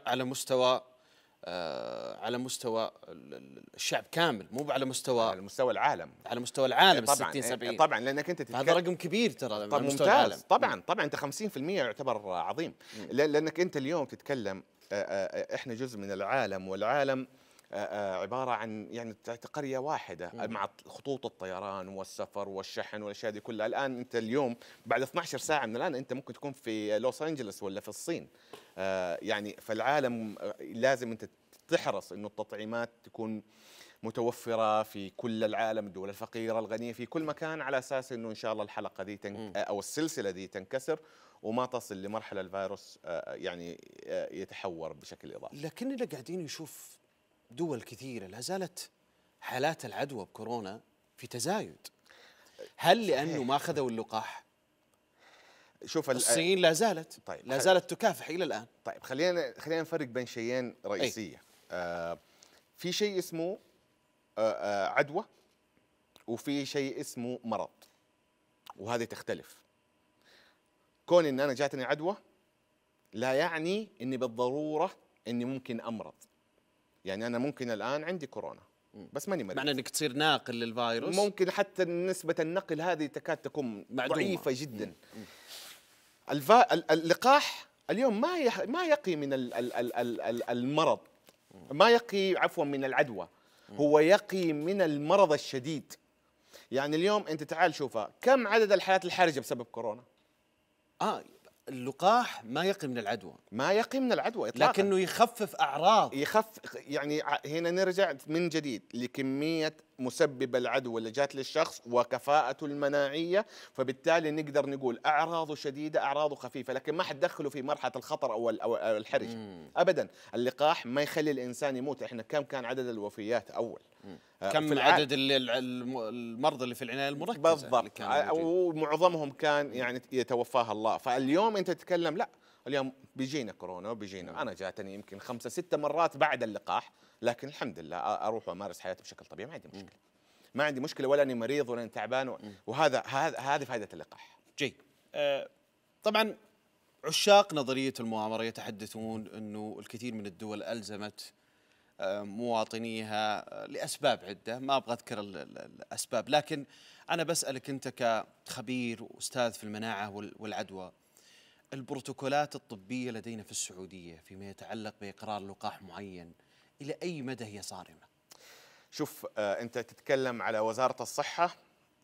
Speaker 1: على مستوى الشعب كامل، مو على مستوى
Speaker 10: العالم.
Speaker 1: على مستوى العالم.
Speaker 10: طبعا
Speaker 1: 60-70
Speaker 10: طبعا لانك انت
Speaker 1: هذا رقم كبير ترى على مستوى العالم.
Speaker 10: طبعا انت 50% يعتبر عظيم، لانك انت اليوم تتكلم احنا جزء من العالم، والعالم عباره عن يعني قريه واحده مع خطوط الطيران والسفر والشحن والاشياء دي كلها. الان انت اليوم بعد 12 ساعه من الان انت ممكن تكون في لوس انجلوس ولا في الصين. يعني فالعالم لازم انت تحرص انه التطعيمات تكون متوفره في كل العالم، الدول الفقيره الغنيه في كل مكان، على اساس انه ان شاء الله الحلقه دي او السلسله دي تنكسر وما تصل لمرحله الفيروس يعني يتحور بشكل اضافي.
Speaker 1: لكننا قاعدين نشوف دول كثيره لا زالت حالات العدوى بكورونا في تزايد. هل لانه ما اخذوا اللقاح؟
Speaker 10: شوف
Speaker 1: الصين لا زالت لا زالت تكافح الى الان.
Speaker 10: طيب خلينا نفرق بين شيئين رئيسيه. في شيء اسمه عدوى وفي شيء اسمه مرض، وهذه تختلف. كون ان انا جاتني عدوى لا يعني اني بالضروره اني ممكن امرض. يعني انا ممكن الان عندي كورونا بس ماني مريض،
Speaker 1: معنى انك تصير ناقل للفيروس.
Speaker 10: ممكن حتى نسبه النقل هذه تكاد تكون ضعيفه جدا. اللقاح اليوم ما يقي من المرض، ما يقي عفوا من العدوى، هو يقي من المرض الشديد. يعني اليوم انت تعال شوفها، كم عدد الحالات الحرجه بسبب كورونا؟
Speaker 1: اللقاح ما يقي من العدوى،
Speaker 10: ما يقي من العدوى اطلاقا،
Speaker 1: لكنه يخفف اعراض.
Speaker 10: يعني هنا نرجع من جديد لكميه مسبب العدوى اللي جات للشخص وكفاءته المناعيه، فبالتالي نقدر نقول اعراضه شديده اعراضه خفيفه، لكن ما حتدخله في مرحله الخطر او الحرج ابدا. اللقاح ما يخلي الانسان يموت. احنا كم كان عدد الوفيات اول؟
Speaker 1: كم عدد المرضى اللي في العنايه المركزه؟
Speaker 10: بالضبط، ومعظمهم كان يعني يتوفاها الله. فاليوم انت تتكلم لا، اليوم بيجينا كورونا وبيجينا، انا جاتني يمكن 5-6 مرات بعد اللقاح، لكن الحمد لله اروح وامارس حياتي بشكل طبيعي، ما عندي مشكله. ما عندي مشكله، ولا اني مريض ولا اني تعبان هذه فائده اللقاح.
Speaker 1: جيد. طبعا عشاق نظريه المؤامره يتحدثون انه الكثير من الدول الزمت مواطنيها لأسباب عدة، ما أبغى أذكر الأسباب، لكن أنا بسألك أنت كخبير وأستاذ في المناعة والعدوى، البروتوكولات الطبية لدينا في السعودية فيما يتعلق بإقرار لقاح معين إلى أي مدى هي صارمة؟
Speaker 10: شوف، أنت تتكلم على وزارة الصحة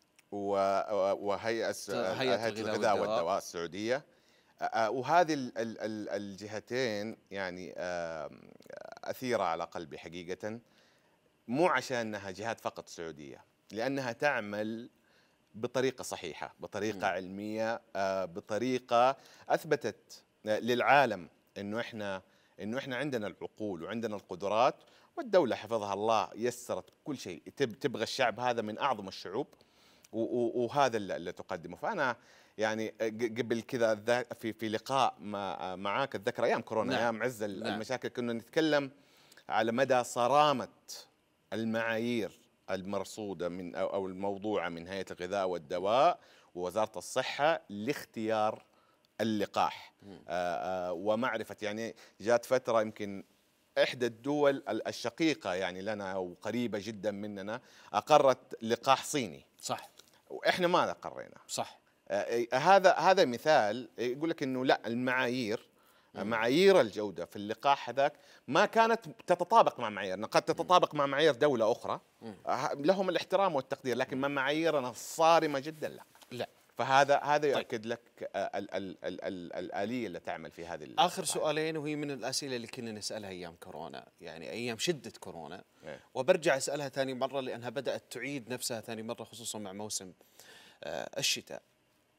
Speaker 10: وهيئة الغذاء والدواء السعودية، وهذه الجهتين يعني أثيرة على قلبي حقيقة، مو عشانها جهات فقط سعودية، لأنها تعمل بطريقة صحيحة، بطريقة علمية، بطريقة أثبتت للعالم إنه إحنا عندنا العقول وعندنا القدرات، والدولة حفظها الله يسرت كل شيء. تبغى الشعب هذا من أعظم الشعوب، وهذا اللي تقدمه. فأنا يعني قبل كذا في لقاء معاك اتذكر ايام كورونا، ايام عز المشاكل، كنا نتكلم على مدى صرامه المعايير المرصوده من او الموضوعه من هيئه الغذاء والدواء ووزاره الصحه لاختيار اللقاح. ومعرفه يعني جات فتره يمكن احدى الدول الشقيقه يعني لنا وقريبه جدا مننا اقرت لقاح صيني.
Speaker 1: صح.
Speaker 10: واحنا ما اقرينا.
Speaker 1: صح.
Speaker 10: هذا مثال يقول لك انه لا، المعايير معايير الجوده في اللقاح هذاك ما كانت تتطابق مع معاييرنا، قد تتطابق مع معايير دوله اخرى لهم الاحترام والتقدير، لكن ما معاييرنا الصارمه جدا لا. فهذا يؤكد لك الآلية اللي تعمل في هذه
Speaker 1: آخر سؤالين، وهي من الأسئلة اللي كنا نسألها أيام كورونا، يعني أيام شدة كورونا، وبرجع أسألها ثاني مرة لأنها بدأت تعيد نفسها ثاني مرة، خصوصا مع موسم الشتاء.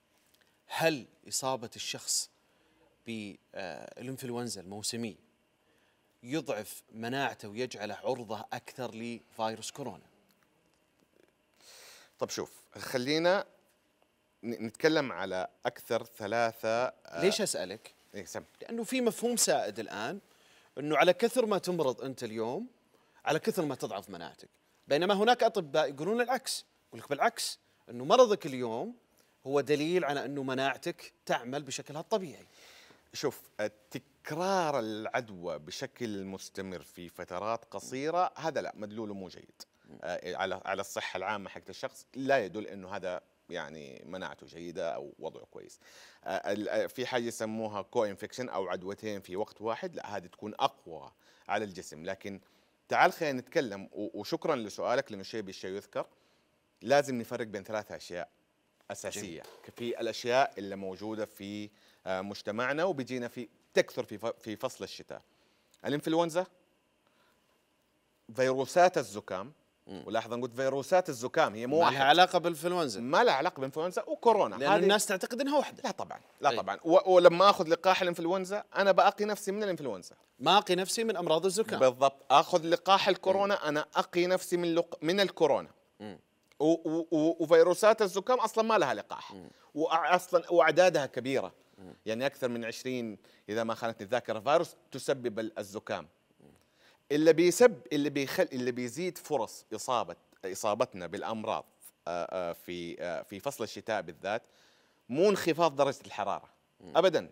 Speaker 1: هل إصابة الشخص بالإنفلونزا الموسمي يضعف مناعته ويجعله عرضة أكثر لفيروس كورونا؟
Speaker 10: طب شوف، خلينا نتكلم على أكثر ثلاثة.
Speaker 1: ليش أسألك؟
Speaker 10: إيه سم.
Speaker 1: لأنه في مفهوم سائد الآن أنه على كثر ما تمرض أنت اليوم على كثر ما تضعف مناعتك، بينما هناك أطباء يقولون العكس، يقول لك بالعكس أنه مرضك اليوم هو دليل على أنه مناعتك تعمل بشكلها الطبيعي.
Speaker 10: شوف، تكرار العدوى بشكل مستمر في فترات قصيرة هذا لا، مدلوله مو جيد على الصحة العامة حق الشخص، لا يدل أنه هذا يعني مناعته جيدة أو وضعه كويس. في حاجة يسموها كو انفكشن أو عدوتين في وقت واحد، لا هذه تكون أقوى على الجسم. لكن تعال خلينا نتكلم، وشكرا لسؤالك لأنه شيء بالشيء يذكر. لازم نفرق بين ثلاثة أشياء أساسية في الأشياء اللي موجودة في مجتمعنا وبيجينا تكثر في فصل الشتاء. الإنفلونزا، فيروسات الزكام، ولاحظ أنا قلت فيروسات الزكام، هي مو
Speaker 1: ما لها علاقة بالإنفلونزا،
Speaker 10: ما لها علاقة بالإنفلونزا وكورونا،
Speaker 1: لأن الناس تعتقد أنها واحدة.
Speaker 10: لا طبعا، لا طبعا. ولما أخذ لقاح الإنفلونزا أنا بأقي نفسي من الإنفلونزا،
Speaker 1: ما أقي نفسي من أمراض الزكام.
Speaker 10: بالضبط. أخذ لقاح الكورونا أنا أقي نفسي من الكورونا. وفيروسات الزكام أصلا ما لها لقاح، وأصلا وأعدادها كبيرة، يعني أكثر من 20 إذا ما خانتني الذاكرة فيروس تسبب الزكام. اللي بيزيد فرص إصابتنا بالأمراض في فصل الشتاء بالذات مو انخفاض درجة الحرارة أبدا.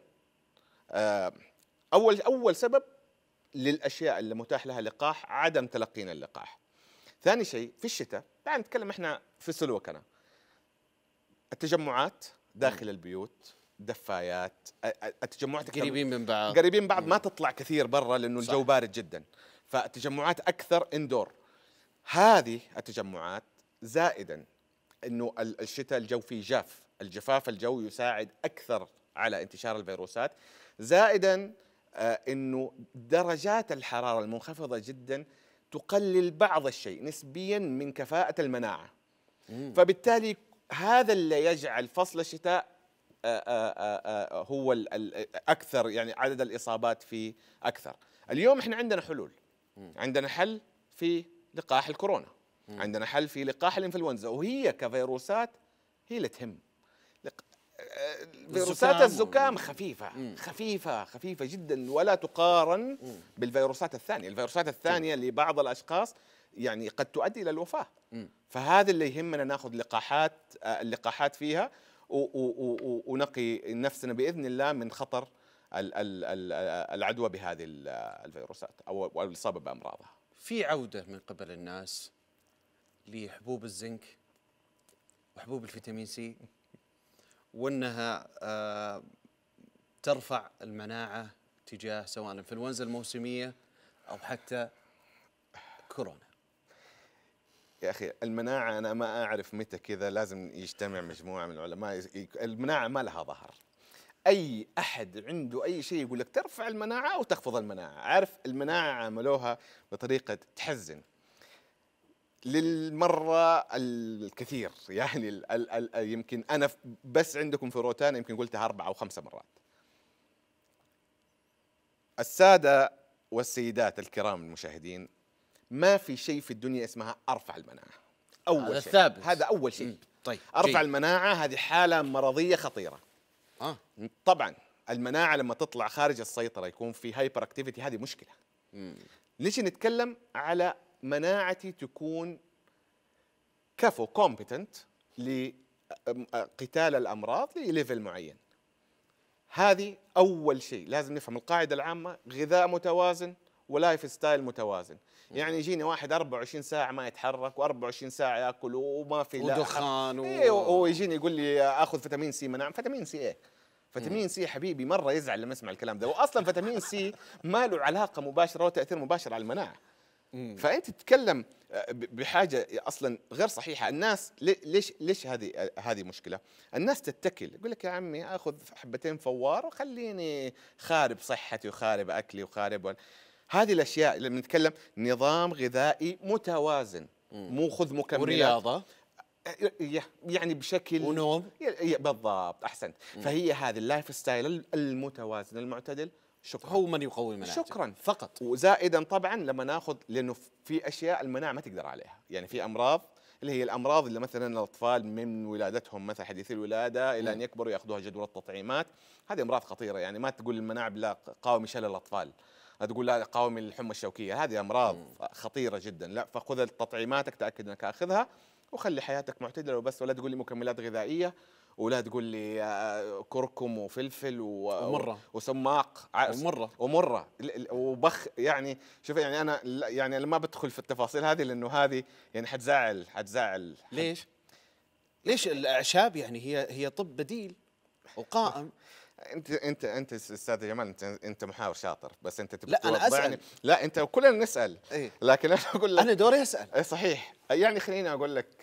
Speaker 10: أول سبب للأشياء اللي متاح لها لقاح عدم تلقينا اللقاح. ثاني شيء في الشتاء، تعال نتكلم احنا في سلوكنا، التجمعات داخل البيوت، دفايات، التجمعات قريبين من بعض ما تطلع كثير برا لأنه الجو بارد جدا، فالتجمعات أكثر اندور. هذه التجمعات زائدا أنه الشتاء الجو فيه جاف، الجفاف الجو يساعد أكثر على انتشار الفيروسات، زائدا أنه درجات الحرارة المنخفضة جدا تقلل بعض الشيء نسبيا من كفاءة المناعة. فبالتالي هذا اللي يجعل فصل الشتاء هو الأكثر، يعني عدد الإصابات فيه أكثر. اليوم احنا عندنا حلول، عندنا حل في لقاح الكورونا، عندنا حل في لقاح الإنفلونزا، وهي كفيروسات هي اللي تهم. فيروسات الزكام خفيفة جدا ولا تقارن بالفيروسات الثانية. الفيروسات الثانية لبعض الأشخاص يعني قد تؤدي إلى الوفاة. فهذا اللي يهمنا، ناخذ اللقاحات فيها ونقي نفسنا بإذن الله من خطر العدوى بهذه الفيروسات أو الإصابة بأمراضها.
Speaker 1: في عودة من قبل الناس لحبوب الزنك وحبوب الفيتامين سي، وأنها ترفع المناعة تجاه سواء الإنفلونزا الموسمية أو حتى كورونا.
Speaker 10: يا أخي المناعة أنا ما أعرف متى كذا لازم يجتمع مجموعة من العلماء. المناعة ما لها ظهر، أي أحد عنده أي شيء يقول لك ترفع المناعة أو تخفض المناعة. عارف المناعة عملوها بطريقة تحزن للمرة الكثير، يعني يمكن أنا بس عندكم في روتانا يمكن قلتها 4 أو 5 مرات. السادة والسيدات الكرام المشاهدين، ما في شيء في الدنيا اسمها أرفع المناعة. أول شيء ثابت، هذا أول شيء.
Speaker 1: طيب
Speaker 10: أرفع المناعة هذه حالة مرضية خطيرة. طبعا المناعة لما تطلع خارج السيطرة يكون في هايبر اكتيفيتي، هذه مشكلة. نيجي نتكلم على مناعتي تكون كفو كومبتنت لقتال الأمراض لليفل معين. هذه أول شيء لازم نفهم القاعدة العامة: غذاء متوازن ولايف ستايل متوازن. يعني يجيني واحد 24 ساعة ما يتحرك و24 ساعة ياكل وما في
Speaker 1: ودخان
Speaker 10: ويجيني يقول لي اخذ فيتامين سي مناعة. فيتامين سي ايه؟ فيتامين سي حبيبي مرة يزعل لما يسمع الكلام ده، واصلا فيتامين سي ما له علاقة مباشرة وتأثير مباشر على المناعة. فانت تتكلم بحاجة اصلا غير صحيحة. الناس ليش هذه مشكلة؟ الناس تتكل، يقول لك يا عمي اخذ حبتين فوار وخليني خارب صحتي وخارب اكلي وخارب هذه الاشياء. لما نتكلم نظام غذائي متوازن، مو خذ مكملات
Speaker 1: ورياضة.
Speaker 10: يعني بشكل
Speaker 1: ونوم.
Speaker 10: بالضبط، احسنت. فهي هذه اللايف ستايل المتوازن المعتدل شكرا
Speaker 1: هو من يقوي المناعه
Speaker 10: شكرا
Speaker 1: فقط.
Speaker 10: وزائدا طبعا لما ناخذ، لانه في اشياء المناعه ما تقدر عليها، يعني في امراض اللي هي الامراض اللي مثلا الاطفال من ولادتهم مثلا حديثي الولاده الى ان يكبروا ياخذوها جدول التطعيمات، هذه امراض خطيره. يعني ما تقول المناعه بالله قاومي شلل الاطفال، لا تقول لا قاومي الحمى الشوكيه، هذه امراض خطيره جدا. لا، فخذ تطعيماتك، تاكد انك اخذها وخلي حياتك معتدله وبس. ولا تقول لي مكملات غذائيه، ولا تقول لي كركم وفلفل وسماق ومره وبخ. يعني شوف، يعني انا يعني ما بدخل في التفاصيل هذه لانه هذه يعني حتزعل.
Speaker 1: ليش الاعشاب يعني هي طب بديل وقائم.
Speaker 10: انت استاذ جمال، انت محاور شاطر، بس انت تبغى
Speaker 1: لا انا اسال.
Speaker 10: لا انت كلنا نسال.
Speaker 1: إيه؟
Speaker 10: لكن انا اقول لك
Speaker 1: انا دوري اسال.
Speaker 10: اي صحيح. يعني خليني اقول لك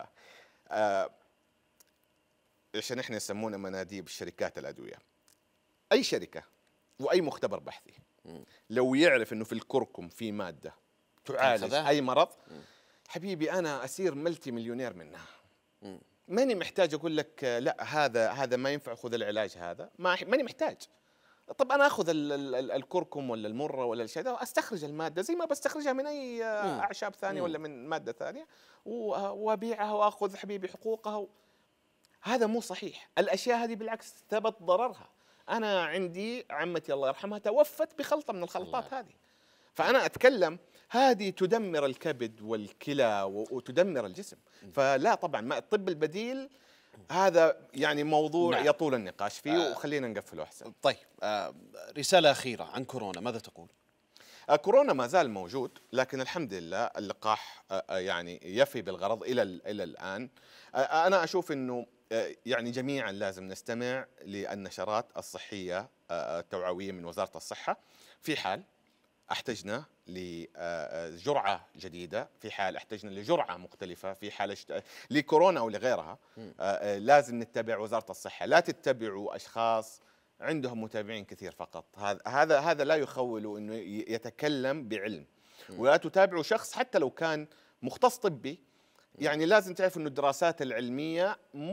Speaker 10: عشان احنا يسمونا مناديب شركات الادويه. اي شركه واي مختبر بحثي لو يعرف انه في الكركم في ماده تعالج اي مرض، حبيبي انا اصير ملتي مليونير منها. ماني محتاج اقول لك لا هذا ما ينفع، خذ العلاج هذا، ماني محتاج. طب انا اخذ الكركم ولا المره ولا الشيء ده، استخرج الماده زي ما بستخرجها من اي اعشاب ثانيه ولا من ماده ثانيه، وابيعها واخذ حبيبي حقوقها. هذا مو صحيح. الاشياء هذه بالعكس ثبت ضررها. انا عندي عمتي الله يرحمها توفت بخلطه من الخلطات هذه. فانا اتكلم هذه تدمر الكبد والكلى وتدمر الجسم. فلا طبعا ما الطب البديل هذا يعني موضوع يطول النقاش فيه، وخلينا نقفله احسن.
Speaker 1: طيب رساله اخيره عن كورونا، ماذا تقول؟
Speaker 10: كورونا ما زال موجود، لكن الحمد لله اللقاح يعني يفي بالغرض الى الان. انا اشوف انه يعني جميعا لازم نستمع للنشرات الصحيه التوعويه من وزاره الصحه. في حال احتجنا لجرعه جديده، في حال احتجنا لجرعه مختلفه، في حال لكورونا او لغيرها، لازم نتبع وزاره الصحه. لا تتبعوا اشخاص عندهم متابعين كثير فقط. هذا لا يخول انه يتكلم بعلم. ولا تتابعوا شخص حتى لو كان مختص طبي. يعني لازم تعرف انه الدراسات العلميه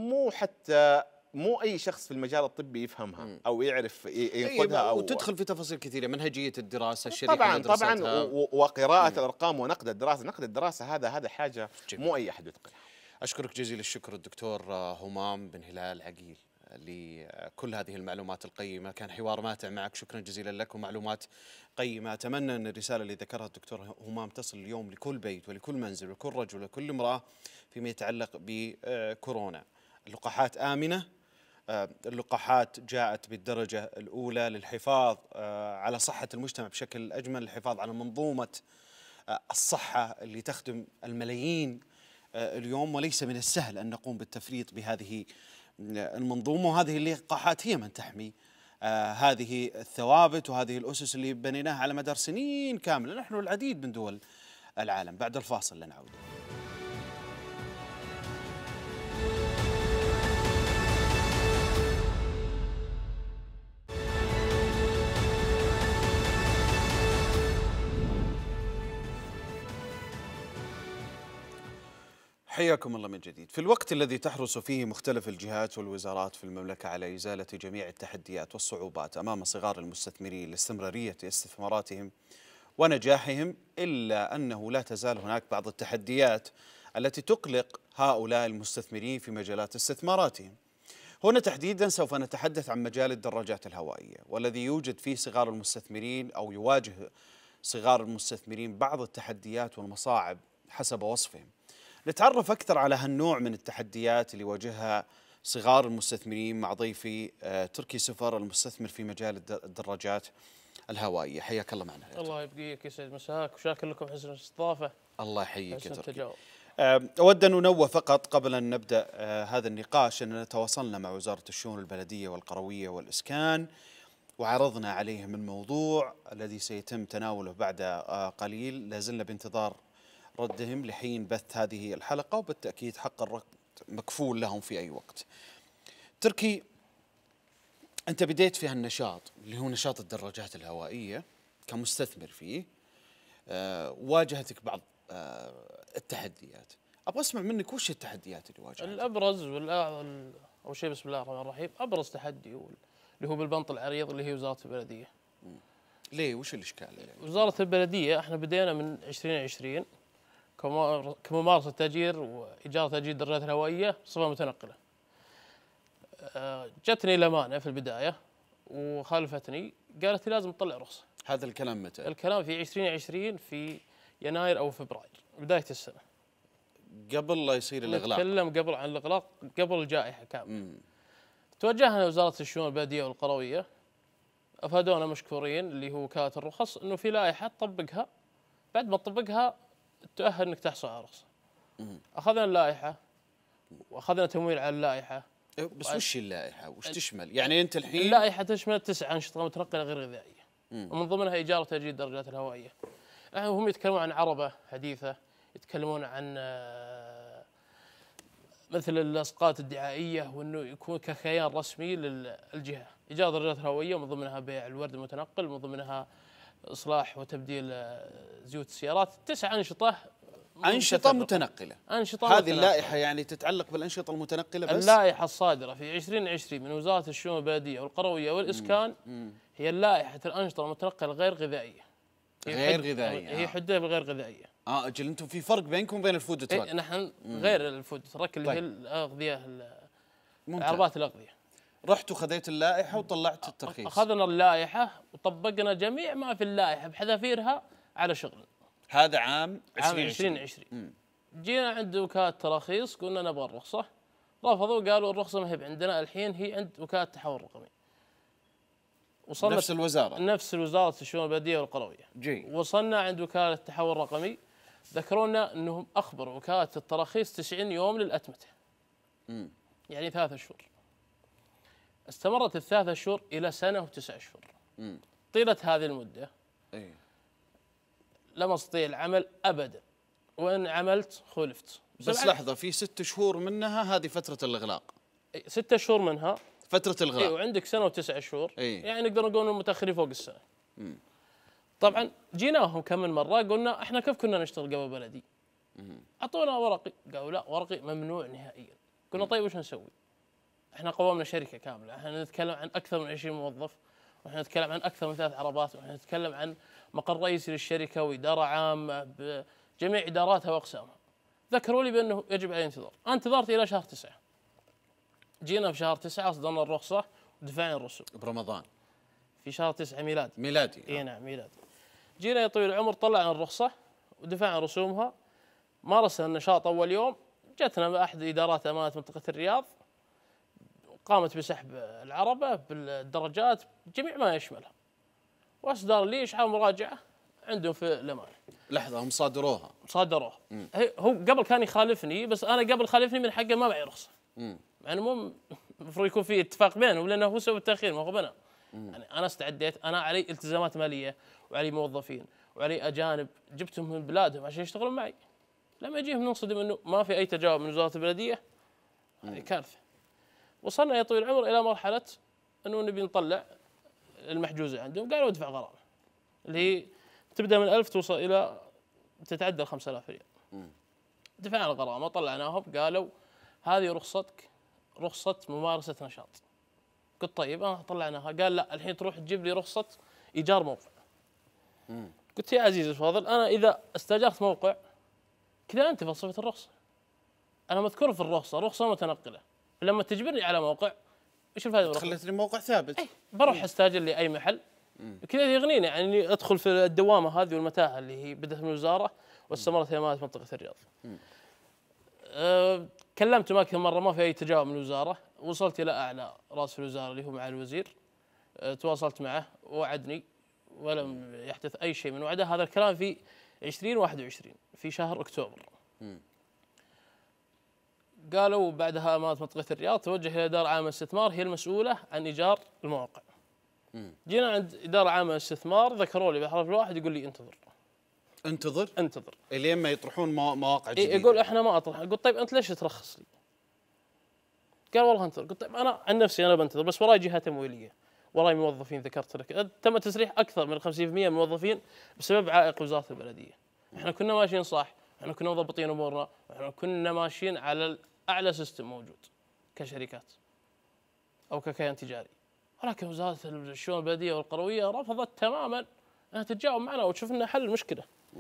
Speaker 10: مو اي شخص في المجال الطبي يفهمها او يعرف ياخذها او
Speaker 1: وتدخل في تفاصيل كثيره، منهجيه الدراسه، الشريحه
Speaker 10: طبعا وقراءه الارقام ونقد الدراسه. نقد الدراسه هذا حاجه مو اي احد يتقنها.
Speaker 1: اشكرك جزيل الشكر الدكتور همام بن هلال عقيل لكل هذه المعلومات القيمه. كان حوار ماتع معك، شكرا جزيلا لك ومعلومات قيمه. اتمنى ان الرساله اللي ذكرها الدكتور همام تصل اليوم لكل بيت ولكل منزل ولكل رجل ولكل امراه فيما يتعلق بكورونا. اللقاحات امنه، اللقاحات جاءت بالدرجة الأولى للحفاظ على صحة المجتمع بشكل أجمل، الحفاظ على منظومة الصحة اللي تخدم الملايين اليوم. وليس من السهل أن نقوم بالتفريط بهذه المنظومة، وهذه اللقاحات هي من تحمي هذه الثوابت وهذه الأسس اللي بنيناها على مدار سنين كاملة نحن العديد من دول العالم. بعد الفاصل لنعود. حياكم الله من جديد. في الوقت الذي تحرص فيه مختلف الجهات والوزارات في المملكة على إزالة جميع التحديات والصعوبات أمام صغار المستثمرين لاستمرارية استثماراتهم ونجاحهم، إلا أنه لا تزال هناك بعض التحديات التي تقلق هؤلاء المستثمرين في مجالات استثماراتهم. هنا تحديدا سوف نتحدث عن مجال الدراجات الهوائية، والذي يوجد فيه صغار المستثمرين أو يواجه صغار المستثمرين بعض التحديات والمصاعب حسب وصفهم. نتعرف أكثر على هالنوع من التحديات اللي يواجهها صغار المستثمرين مع ضيفي تركي سفر، المستثمر في مجال الدراجات الهوائية. حياك الله معنا.
Speaker 11: الله يبقيك، يسعد مساك، وشاكر لكم حسن الاستضافة.
Speaker 1: الله يحييك يا تركي.
Speaker 11: التجاوب.
Speaker 1: أود أن ننوه فقط قبل أن نبدأ هذا النقاش أننا تواصلنا مع وزارة الشؤون البلدية والقروية والإسكان، وعرضنا عليهم الموضوع الذي سيتم تناوله بعد قليل. لازلنا بانتظار ردهم لحين بث هذه الحلقة، وبالتأكيد حق الرد مكفول لهم في أي وقت. تركي، أنت بديت في هالنشاط اللي هو نشاط الدراجات الهوائية كمستثمر فيه، واجهتك بعض التحديات. ابغى اسمع منك وش التحديات اللي واجهتها؟
Speaker 11: الابرز اول شيء بسم الله الرحمن الرحيم، ابرز تحدي اللي هو بالبنط العريض اللي هي وزاره البلديه.
Speaker 1: ليه وش الاشكال يعني؟
Speaker 11: وزاره البلديه احنا بدينا من 2020 كممارسه تاجير وايجار تاجير الدراجات الهوائيه بصفه متنقله. جتني الامانه في البدايه وخالفتني، قالت لي لازم تطلع رخصه.
Speaker 1: هذا الكلام متى؟
Speaker 11: الكلام في 2020 في يناير او فبراير بدايه السنه.
Speaker 1: قبل لا يصير الاغلاق.
Speaker 11: نتكلم قبل عن الاغلاق، قبل الجائحه كامله. توجهنا لوزاره الشؤون البلديه والقرويه، افادونا مشكورين اللي هو وكاله الرخص انه في لائحه تطبقها، بعد ما تطبقها تؤهل انك تحصل على رخصه. اخذنا اللائحه واخذنا تمويل على اللائحه.
Speaker 1: بس وش اللائحه؟ وش تشمل؟ يعني انت الحين
Speaker 11: اللائحه تشمل 9 انشطه متنقله غير غذائيه، ومن ضمنها ايجار وتجديد الدراجات الهوائيه. هم يتكلمون عن عربه حديثه، يتكلمون عن مثل الاسقاط الدعائيه، وانه يكون ككيان رسمي للجهه، ايجار الدراجات الهوائيه ومن ضمنها بيع الورد المتنقل، ومن ضمنها اصلاح وتبديل زيوت السيارات. 9 أنشطة
Speaker 1: متنقلة. هذه اللائحة يعني تتعلق بالأنشطة المتنقلة بس؟
Speaker 11: اللائحة الصادرة في 2020 من وزارة الشؤون البلدية والقروية والإسكان هي لائحة الأنشطة المتنقلة غير غذائية.
Speaker 1: غير غذائية.
Speaker 11: هي حدها بالغير غذائية.
Speaker 1: أجل أنتم في فرق بينكم وبين الفود تراك؟
Speaker 11: نحن غير الفود تراك اللي هي الأغذية، عربات الأغذية.
Speaker 1: رحت وخذيت اللائحة وطلعت الترخيص.
Speaker 11: أخذنا اللائحة وطبقنا جميع ما في اللائحة بحذافيرها على شغل.
Speaker 1: هذا عام
Speaker 11: 2020. جينا عند وكالة تراخيص قلنا نبغى الرخصة، رفضوا قالوا الرخصة ما هي عندنا، الحين هي عند وكالة التحول الرقمي.
Speaker 1: وصلنا نفس الوزارة؟
Speaker 11: نفس وزارة الشؤون البلدية والقروية. وصلنا عند وكالة التحول الرقمي، ذكرونا انهم اخبروا وكالة التراخيص 90 يوم للأتمتة. يعني 3 شهور. استمرت ال3 شهور إلى سنة و9 شهور. طيلة هذه المدة لم استطيع العمل ابدا، وان عملت خلفت.
Speaker 1: بس لحظه، في 6 شهور منها هذه فتره الاغلاق.
Speaker 11: 6 شهور منها
Speaker 1: فتره الاغلاق.
Speaker 11: وعندك سنه و9 شهور. يعني نقدر نقول انهم متاخرين فوق السنه. طبعا جيناهم كم من مره قلنا احنا كيف كنا نشتغل قبل بلدي؟ اعطونا ورقي، قالوا لا ورقي ممنوع نهائيا. قلنا طيب وش نسوي؟ احنا قومنا شركه كامله، احنا نتكلم عن اكثر من 20 موظف، واحنا نتكلم عن اكثر من 3 عربات، واحنا نتكلم عن مقر رئيسي للشركه واداره عامه بجميع اداراتها واقسامها. ذكروا لي بانه يجب علي انتظار، انا انتظرت الى شهر 9. جينا في شهر 9 اصدرنا الرخصه ودفعنا الرسوم.
Speaker 1: برمضان.
Speaker 11: في شهر 9 ميلادي.
Speaker 1: ميلادي.
Speaker 11: اي نعم ميلادي. جينا يا طويل العمر طلعنا الرخصه ودفعنا رسومها، مارسنا النشاط اول يوم، جتنا احد ادارات امانه منطقه الرياض، قامت بسحب العربه بالدرجات جميع ما يشملها، واصدر لي اشعار مراجعه عندهم في الامانه.
Speaker 1: لحظه، هم صادروها؟
Speaker 11: صادروها. هو قبل كان يخالفني، بس انا قبل خالفني من حقه ما معي رخصه. مع انه مو المفروض يكون في اتفاق بينهم، لانه هو سوى التاخير ما هو بنا. يعني انا استعديت، انا علي التزامات ماليه وعلي موظفين وعلي اجانب جبتهم من بلادهم عشان يشتغلون معي. لما يجيهم ننصدم انه ما في اي تجاوب من وزاره البلديه، هذه كارثه. وصلنا يا طويل العمر الى مرحله انه نبي نطلع المحجوزه عندهم، قالوا ادفع غرامه اللي هي تبدا من 1000 توصل الى تتعدى 5000 ريال. دفعنا الغرامه طلعناهم، قالوا هذه رخصتك، رخصه ممارسه نشاط. قلت طيب طلعناها. قال لا الحين تروح تجيب لي رخصه ايجار موقع. قلت يا عزيزي الفاضل، انا اذا استاجرت موقع كذا انت صفه الرخصه، انا مذكور في الرخصه رخصه متنقله، لما تجبرني على موقع ايش الفائده؟
Speaker 1: خليتني موقع ثابت.
Speaker 11: بروح استاجر لي اي محل كذا يغنيني، يعني ادخل في الدوامه هذه والمتاهه اللي هي بدات من الوزاره واستمرت في امانه منطقه الرياض. كلمته اكثر مره ما في اي تجاوب من الوزاره، وصلت الى اعلى راس في الوزاره اللي هو مع الوزير، تواصلت معه ووعدني ولم يحدث اي شيء من وعده. هذا الكلام في 2021 في شهر اكتوبر. قالوا بعدها امانه منطقه الرياض توجه الى اداره عامه الاستثمار هي المسؤوله عن ايجار المواقع. جينا عند اداره عامه الاستثمار، ذكروا لي بالحرف الواحد يقول لي انتظر
Speaker 1: الين ما يطرحون مواقع جديده.
Speaker 11: يقول احنا ما اطرح. قلت طيب انت ليش ترخص لي؟ قال والله انتظر. قلت طيب انا عن نفسي انا بنتظر، بس وراي جهه تمويليه، وراي موظفين ذكرت لك، تم تسريح اكثر من 50% من الموظفين بسبب عائق وزاره البلديه. احنا كنا ماشيين صح احنا كنا مضبطين امورنا، احنا كنا ماشيين على اعلى سيستم موجود كشركات او ككيان تجاري، ولكن وزاره الشؤون البلديه والقرويه رفضت تماما انها تتجاوب معنا وتشوف لنا حل المشكله.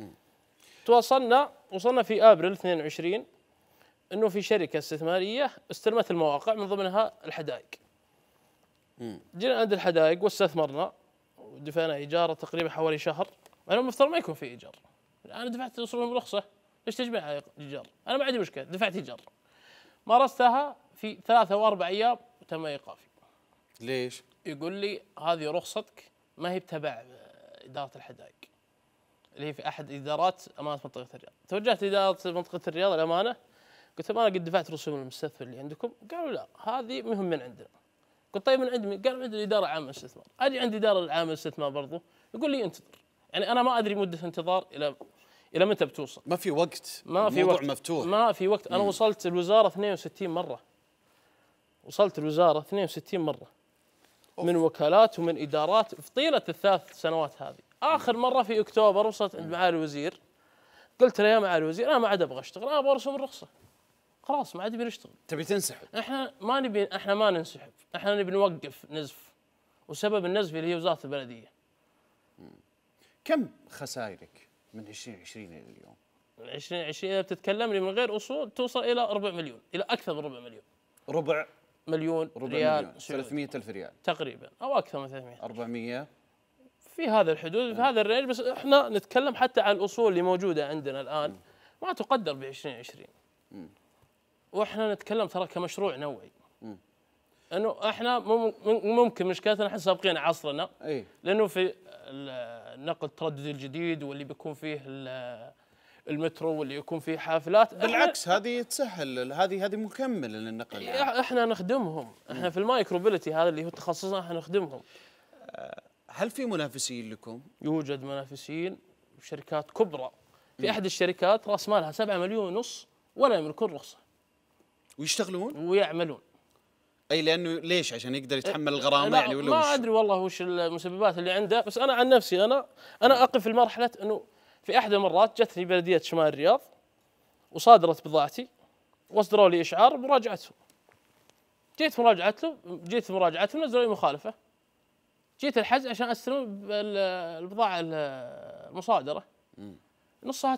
Speaker 11: وصلنا في ابريل 22 انه في شركه استثماريه استلمت المواقع من ضمنها الحدائق. جينا عند الحدائق واستثمرنا ودفعنا ايجار تقريبا حوالي شهر، انا المفترض ما يكون في ايجار. انا دفعت رسوم رخصه، ليش تجمع علي ايجار؟ انا ما عندي مشكله، دفعت ايجار. مارستها في 3 أو 4 أيام وتم ايقافي.
Speaker 1: ليش؟
Speaker 11: يقول لي هذه رخصتك ما هي تبع اداره الحدائق، اللي هي في احد ادارات امانه منطقه الرياض. توجهت اداره منطقه الرياض الامانه، قلت لهم انا قد دفعت رسوم المستثمر اللي عندكم، قالوا لا هذه مهم من عندنا. قلت طيب من عند مين؟ قال من عند الاداره العامه للاستثمار. اجي عند الاداره العامه للاستثمار برضو يقول لي انتظر، يعني انا ما ادري مده انتظار الى متى بتوصل.
Speaker 1: ما في وقت،
Speaker 11: ما في وقت
Speaker 1: مفتوح،
Speaker 11: ما في وقت. انا وصلت الوزاره 62 مره، وصلت الوزاره 62 مره من وكالات ومن ادارات في طيله ال3 سنوات هذه. اخر مره في اكتوبر وصلت عند معالي الوزير، قلت له يا معالي الوزير انا ما عاد ابغى اشتغل، انا ابغى ارسم الرخصه، خلاص ما عاد نبي نشتغل.
Speaker 1: تبي تنسحب؟
Speaker 11: احنا ما ننسحب، احنا نبي نوقف نزف، وسبب النزف اللي هي وزاره البلديه.
Speaker 1: كم خسائرك من 2020 الى اليوم؟
Speaker 11: من 2020 اذا بتتكلمني من غير اصول توصل الى 4 مليون، الى اكثر من 4 مليون.
Speaker 1: ربع
Speaker 11: مليون ريال،
Speaker 1: 300,000 ريال
Speaker 11: تقريبا او اكثر من 300
Speaker 1: 400
Speaker 11: في هذا الحدود، في هذا الرينج. بس احنا نتكلم حتى عن الاصول اللي موجوده عندنا الان ما تقدر ب 2020. واحنا نتكلم ترى كمشروع نوعي، انه احنا ممكن مشكلتنا احنا سابقين عصرنا، لانه في النقل الترددي الجديد واللي بيكون فيه المترو واللي يكون فيه حافلات.
Speaker 1: بالعكس هذه تسهل، هذه مكمل للنقل. يعني
Speaker 11: احنا نخدمهم، احنا في المايكروبيلتي هذا اللي هو تخصصنا احنا نخدمهم.
Speaker 1: هل في منافسين لكم؟
Speaker 11: يوجد منافسين وشركات كبرى. في احد الشركات راس مالها 7 مليون ونص ولا يملكون رخصه.
Speaker 1: ويشتغلون؟
Speaker 11: ويعملون.
Speaker 1: اي لانه ليش؟ عشان يقدر يتحمل الغرامه يعني ولا
Speaker 11: ما ادري والله وش المسببات اللي عنده، بس انا عن نفسي انا اقف في مرحله انه في احد المرات جتني بلديه شمال الرياض وصادرت بضاعتي واصدروا لي اشعار بمراجعته. جيت مراجعته نزلوا لي مخالفه. جيت الحجز عشان استلم البضاعه المصادره نصها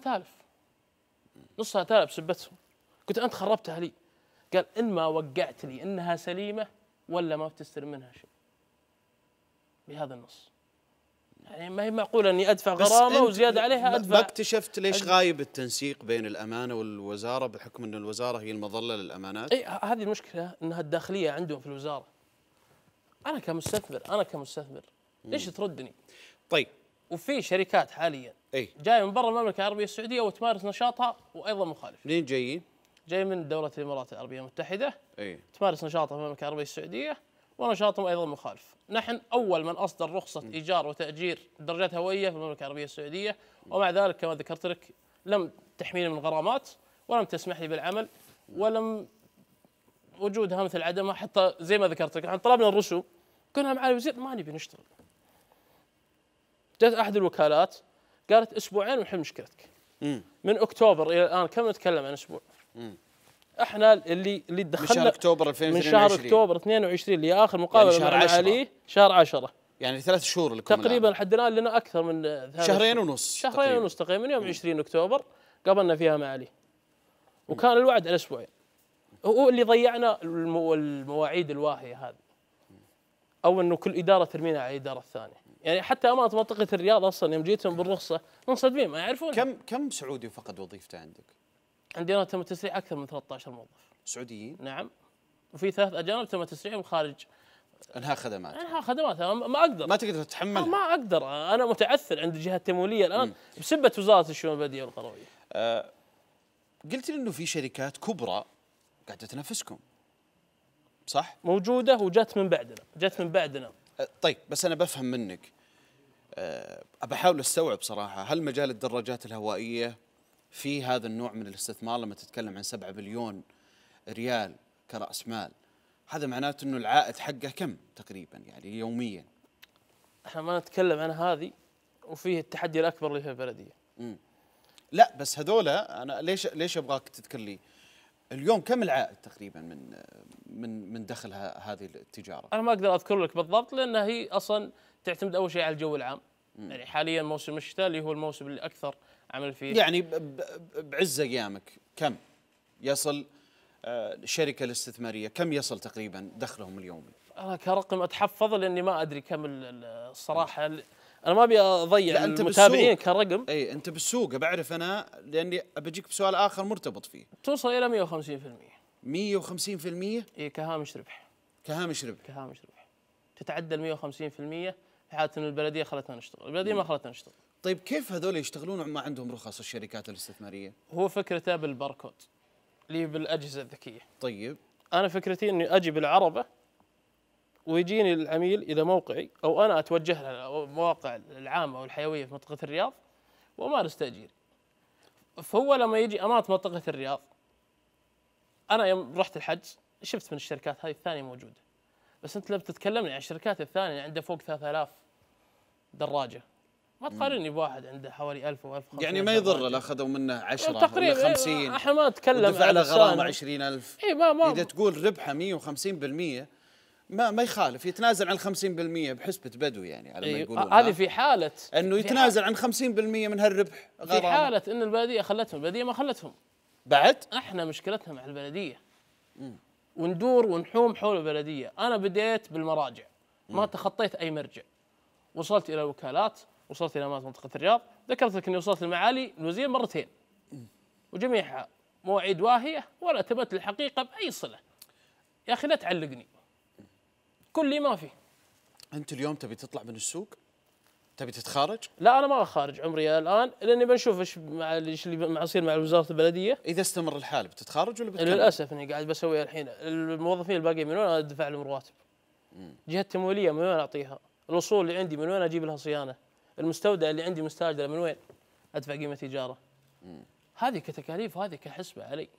Speaker 11: تالف سبتهم. قلت انت خربتها لي. قال ان ما وقعت لي انها سليمه ولا ما بتستلم منها شيء بهذا النص. يعني ما هي معقوله اني ادفع غرامه وزياده عليها ادفع.
Speaker 1: ما اكتشفت ليش غايب التنسيق بين الامانه والوزاره بحكم ان الوزاره هي المظله للامانات؟
Speaker 11: اي هذه المشكله انها الداخليه عندهم في الوزاره. انا كمستثمر ليش تردني؟
Speaker 1: طيب
Speaker 11: وفي شركات حاليا جايه من برا المملكه العربيه السعوديه وتمارس نشاطها وايضا مخالف.
Speaker 1: منين جايين؟
Speaker 11: جاي من دولة الامارات العربيه المتحده. تمارس نشاطها في المملكه العربيه السعوديه ونشاطهم ايضا مخالف. نحن اول من اصدر رخصه ايجار وتاجير درجات هويه في المملكه العربيه السعوديه، ومع ذلك كما ذكرت لك لم تحميني من غرامات ولم تسمح لي بالعمل ولم وجودها مثل عدمها. حتى زي ما ذكرت لك احنا طلبنا الرسوم قلنا معالي الوزير ما نبي نشتغل. جاءت احد الوكالات قالت اسبوعين ونحل مشكلتك. من اكتوبر الى الان كم نتكلم عن اسبوع؟ احنا اللي دخلنا
Speaker 1: من شهر اكتوبر 2022
Speaker 11: من شهر اكتوبر 22 اللي اخر مقابله
Speaker 1: يعني
Speaker 11: مع معاليه شهر 10
Speaker 1: يعني 3 شهور لكم
Speaker 11: تقريبا لحد الان لنا اكثر من
Speaker 1: شهرين ونص
Speaker 11: تقريبا من يوم 20 اكتوبر قابلنا فيها معاليه وكان الوعد على اسبوعين. هو اللي ضيعنا المواعيد الواهيه هذه، او انه كل اداره ترمينا على الاداره الثانيه. يعني حتى امانه منطقه الرياض اصلا يوم جيتهم بالرخصه منصدمين ما يعرفون.
Speaker 1: كم سعودي فقد وظيفته عندك؟
Speaker 11: عندنا تم تسريع اكثر من 13 موظف
Speaker 1: سعوديين.
Speaker 11: نعم، وفي 3 اجانب تم تسريعهم خارج
Speaker 1: انهاء خدمات.
Speaker 11: ما اقدر،
Speaker 1: ما تقدر تتحملها.
Speaker 11: ما اقدر، انا متعثر عند الجهه التمويليه الان بسبه وزاره الشؤون البلديه والقرويه.
Speaker 1: قلت لي انه في شركات كبرى قاعده تنافسكم صح؟
Speaker 11: موجوده وجت من بعدنا.
Speaker 1: طيب بس انا بفهم منك، بحاول استوعب صراحه، هل مجال الدراجات الهوائيه في هذا النوع من الاستثمار لما تتكلم عن 7 بليون ريال كرأس مال، هذا معناته انه العائد حقه كم تقريبا يعني يوميا؟
Speaker 11: احنا ما نتكلم عن هذه، وفيه التحدي الاكبر اللي في البلديه.
Speaker 1: لا بس هذولا انا ليش ابغاك تذكر لي اليوم كم العائد تقريبا من دخل هذه التجاره؟
Speaker 11: انا ما اقدر اذكر لك بالضبط لان هي اصلا تعتمد اول شيء على الجو العام. يعني حاليا موسم الشتاء اللي هو الموسم اللي اكثر عمل فيه.
Speaker 1: يعني بعز ايامك كم يصل الشركه الاستثماريه، كم يصل تقريبا دخلهم اليومي؟
Speaker 11: انا كرقم اتحفظ لاني ما ادري كم الصراحه. انا ما ابي اضيع المتابعين كرقم.
Speaker 1: اي انت بالسوق بعرف انا، لاني بجيك بسؤال اخر مرتبط فيه.
Speaker 11: توصل الى
Speaker 1: 150%.
Speaker 11: اي كهامش ربح.
Speaker 1: كهامش ربح
Speaker 11: تتعدى 150% في حاله ان البلديه خلتنا نشتغل، البلديه ما خلتنا نشتغل.
Speaker 1: طيب كيف هذول يشتغلون ما عندهم رخص الشركات الاستثماريه؟
Speaker 11: هو فكرته بالباركود اللي بالاجهزه الذكيه.
Speaker 1: طيب
Speaker 11: انا فكرتي اني اجي بالعربه ويجيني العميل الى موقعي او انا اتوجه له المواقع العامه والحيويه في منطقه الرياض وامارس تاجيري. فهو لما يجي امات منطقه الرياض، انا يوم رحت الحجز شفت من الشركات هذه الثانيه موجوده، بس انت لما تتكلمني عن الشركات الثانيه عنده فوق 3000 دراجه، ما تقارني بواحد عنده حوالي 1000 و 1500.
Speaker 1: يعني ما يضر لو اخذوا منه 10
Speaker 11: تقريبا
Speaker 1: ولا 50.
Speaker 11: احنا ما نتكلم
Speaker 1: ودفع له غرامه 20000.
Speaker 11: اي ما
Speaker 1: اذا تقول ربحه 150% ما يخالف، يتنازل عن 50% بحسبة بدوي يعني على ما يقولون.
Speaker 11: هذه في حالة
Speaker 1: انه يتنازل عن 50% من هالربح غرامة.
Speaker 11: في حالة ان البلدية خلتهم، البلدية ما خلتهم.
Speaker 1: بعد
Speaker 11: احنا مشكلتنا مع البلدية. وندور ونحوم حول البلدية. انا بديت بالمراجع، ما تخطيت اي مرجع. وصلت الى الوكالات، وصلت الى منطقة الرياض، ذكرت لك اني وصلت لمعالي الوزير مرتين. وجميعها مواعيد واهية ولا ثبت الحقيقة بأي صلة. يا اخي لا تعلقني. كل ما في.
Speaker 1: انت اليوم تبي تطلع من السوق؟ تبي تتخارج؟
Speaker 11: لا انا ما اخارج عمري الان، لاني بنشوف ايش اللي يصير مع وزاره البلديه.
Speaker 1: اذا استمر الحال بتتخارج ولا بتكمل؟
Speaker 11: للاسف اني قاعد بسويها الحين. الموظفين الباقيين من وين ادفع لهم رواتب؟ جهه تمويليه من وين اعطيها؟ الاصول اللي عندي من وين اجيب لها صيانه؟ المستودع اللي عندي مستاجره من وين ادفع قيمه ايجاره؟ هذه كتكاليف وهذه كحسبه علي.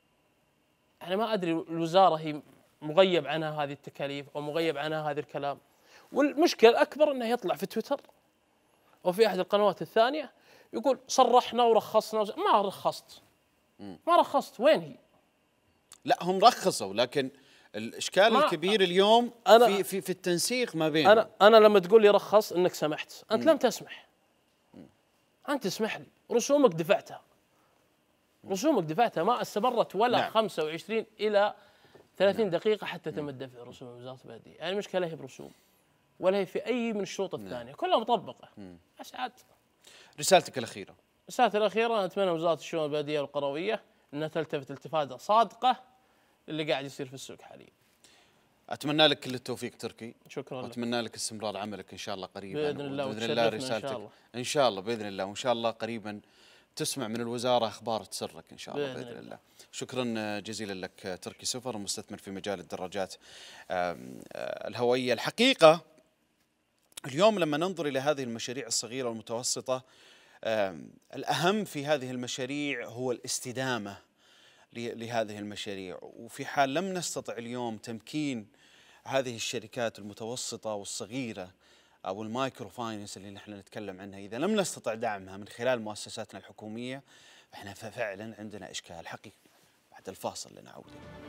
Speaker 11: انا ما ادري الوزاره هي مغيب عنها هذه التكاليف او مغيب عنها هذا الكلام. والمشكله الاكبر انه يطلع في تويتر او في احد القنوات الثانيه يقول صرحنا ورخصنا ما رخصت. ما رخصت، وين هي؟
Speaker 1: لا هم رخصوا، لكن الاشكال الكبير اليوم في التنسيق ما بينهم.
Speaker 11: انا لما تقول لي رخص انك سمحت، انت لم تسمح. انت تسمح لي، رسومك دفعتها. رسومك دفعتها ما استمرت ولا
Speaker 1: نعم.
Speaker 11: 25 الى 30 دقيقة حتى تم دفع رسوم وزارة البلدية. يعني المشكلة هي برسوم ولا هي في أي من الشروط الثانية، كلها مطبقة. أسعد.
Speaker 1: رسالتك الأخيرة.
Speaker 11: رسالتي الأخيرة أنا أتمنى وزارة الشؤون البلدية والقروية أنها تلتفت التفاتة صادقة اللي قاعد يصير في السوق حاليا.
Speaker 1: أتمنى لك كل التوفيق تركي.
Speaker 11: شكرا لك.
Speaker 1: أتمنى لك استمرار عملك إن شاء الله قريبا.
Speaker 11: بإذن الله.
Speaker 1: بإذن الله رسالتك إن شاء الله بإذن الله، وإن شاء الله قريبا تسمع من الوزارة أخبار تسرك إن شاء الله بإذن الله. شكرا جزيلا لك تركي سفر، مستثمر في مجال الدراجات الهوائية. الحقيقة اليوم لما ننظر إلى هذه المشاريع الصغيرة والمتوسطة، الأهم في هذه المشاريع هو الاستدامة لهذه المشاريع. وفي حال لم نستطع اليوم تمكين هذه الشركات المتوسطة والصغيرة أو المايكرو فاينانس اللي نحن نتكلم عنها، إذا لم نستطع دعمها من خلال مؤسساتنا الحكومية، فإحنا فعلا عندنا إشكال حقيقي. بعد الفاصل لنا عودة.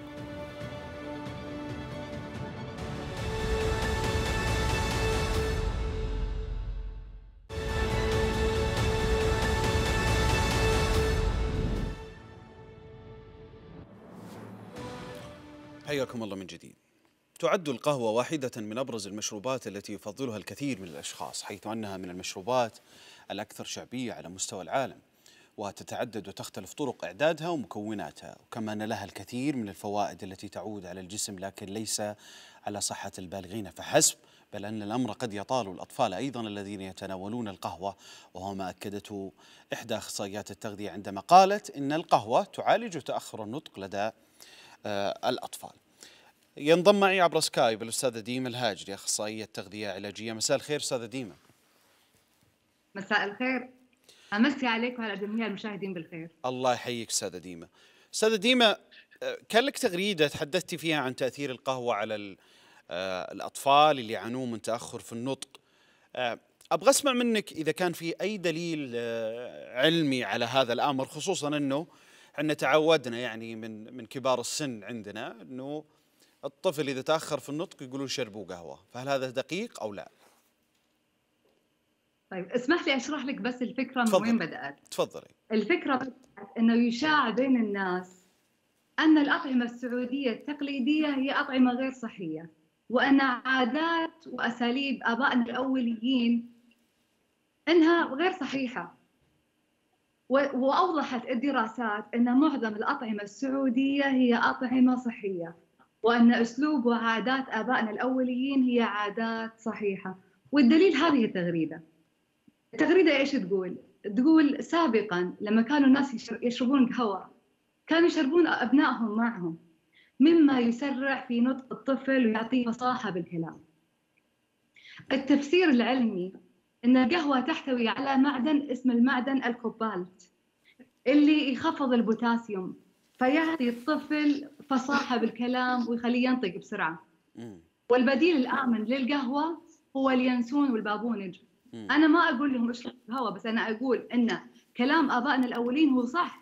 Speaker 1: حياكم الله من جديد. تعد القهوة واحدة من أبرز المشروبات التي يفضلها الكثير من الأشخاص، حيث أنها من المشروبات الأكثر شعبية على مستوى العالم، وتتعدد وتختلف طرق إعدادها ومكوناتها، وكما أن لها الكثير من الفوائد التي تعود على الجسم، لكن ليس على صحة البالغين فحسب، بل أن الأمر قد يطال الأطفال أيضا الذين يتناولون القهوة، وهو ما أكدته إحدى أخصائيات التغذية عندما قالت إن القهوة تعالج تأخر النطق لدى الأطفال. ينضم معي عبر سكايب الأستاذة ديمة الهاجري، أخصائية تغذية علاجية. مساء الخير أستاذة ديمة.
Speaker 12: مساء الخير، أمسي عليك وعلى جميع المشاهدين بالخير.
Speaker 1: الله يحييك أستاذة ديمة. أستاذة ديمة، كان لك تغريدة تحدثتي فيها عن تأثير القهوة على الأطفال اللي يعانون من تأخر في النطق. ابغى اسمع منك اذا كان في اي دليل علمي على هذا الامر، خصوصا انه احنا تعودنا يعني من كبار السن عندنا انه الطفل اذا تاخر في النطق يقولون شربوا قهوه، فهل هذا دقيق او لا؟
Speaker 12: طيب اسمح لي اشرح لك بس الفكره من وين بدات.
Speaker 1: تفضلي.
Speaker 12: الفكره بدات انه يشاع بين الناس ان الاطعمه السعوديه التقليديه هي اطعمه غير صحيه، وان عادات واساليب ابائنا الاوليين انها غير صحيحه. واوضحت الدراسات ان معظم الاطعمه السعوديه هي اطعمه صحيه، وان اسلوب وعادات ابائنا الاوليين هي عادات صحيحه. والدليل هذه التغريده. التغريده ايش تقول؟ تقول سابقا لما كانوا الناس يشربون قهوه كانوا يشربون ابنائهم معهم، مما يسرع في نطق الطفل ويعطيه فصاحه بالكلام. التفسير العلمي ان القهوه تحتوي على معدن اسمه المعدن الكوبالت اللي يخفض البوتاسيوم، فيعطي الطفل فصاحه بالكلام ويخليه ينطق بسرعه. والبديل الامن للقهوه هو اليانسون والبابونج. انا ما اقول لهم اشربوا قهوه، بس انا اقول ان كلام ابائنا الاولين هو صح.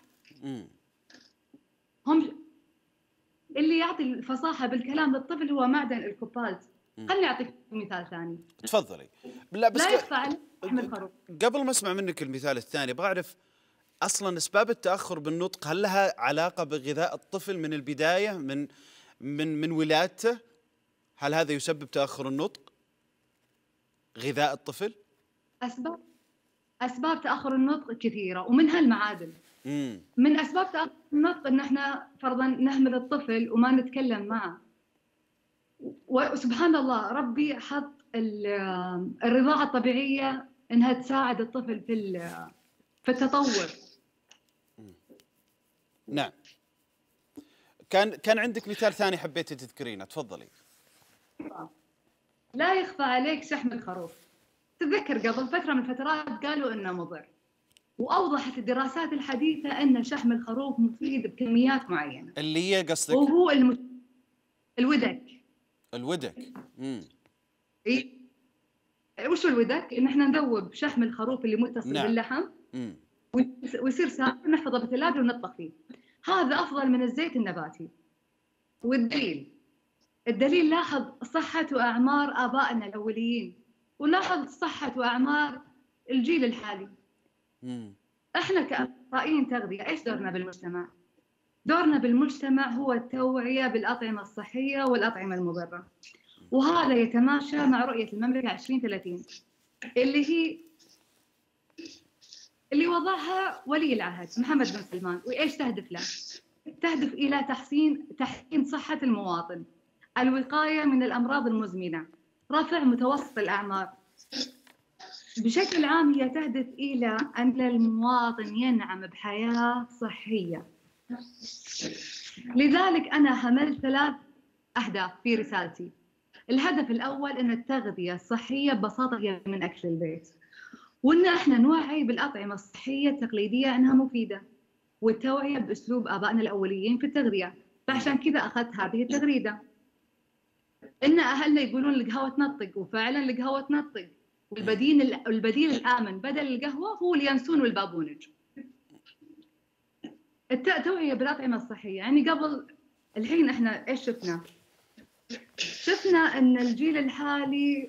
Speaker 12: هم اللي يعطي الفصاحه بالكلام للطفل هو معدن الكوبالت. خليني اعطيك مثال ثاني.
Speaker 1: تفضلي. لا بس
Speaker 12: لا يخفى عليك لحم الخروف.
Speaker 1: قبل ما اسمع منك المثال الثاني ابغى اعرف اصلا اسباب التاخر بالنطق، هل لها علاقه بغذاء الطفل من البدايه من ولادته؟ هل هذا يسبب تاخر النطق؟ غذاء الطفل؟
Speaker 12: اسباب تاخر النطق كثيره ومنها المعادن. من اسباب تاخر النطق ان احنا فرضا نهمل الطفل وما نتكلم معه. وسبحان الله ربي حط الرضاعه الطبيعيه انها تساعد الطفل في التطور.
Speaker 1: نعم. كان عندك مثال ثاني حبيتي تذكرينه، تفضلي.
Speaker 12: لا يخفى عليك شحم الخروف. تتذكر قبل فتره من الفترات قالوا انه مضر، واوضحت الدراسات الحديثه ان شحم الخروف مفيد بكميات معينه.
Speaker 1: اللي هي قصدك؟
Speaker 12: وهو الودك.
Speaker 1: الودك.
Speaker 12: وش الودك؟ ان احنا نذوب شحم الخروف اللي متصل باللحم ويصير سائل نحفظه بالثلاجه ونطبخ فيه. هذا افضل من الزيت النباتي. الدليل لاحظ صحه واعمار ابائنا الاوليين، ولاحظ صحه واعمار الجيل الحالي. احنا كاخصائيين تغذيه ايش دورنا بالمجتمع؟ دورنا بالمجتمع هو التوعيه بالاطعمه الصحيه والاطعمه المضره. وهذا يتماشى مع رؤيه المملكه 2030 اللي وضعها ولي العهد محمد بن سلمان. وايش تهدف له؟ تهدف الى تحسين صحه المواطن، الوقايه من الامراض المزمنه، رفع متوسط الاعمار. بشكل عام هي تهدف الى ان المواطن ينعم بحياه صحيه. لذلك انا حملت 3 اهداف في رسالتي. الهدف الاول ان التغذيه الصحيه ببساطه هي من اكل البيت، وان احنا نوعي بالاطعمه الصحيه التقليديه انها مفيده، والتوعيه باسلوب ابائنا الاوليين في التغذيه. فعشان كذا اخذت هذه التغريده. ان اهلنا يقولون القهوه تنطق، وفعلا القهوه تنطق. والبديل الامن بدل القهوه هو اليانسون والبابونج. التوعيه بالاطعمه الصحيه يعني الحين احنا ايش شفنا؟ شفنا ان الجيل الحالي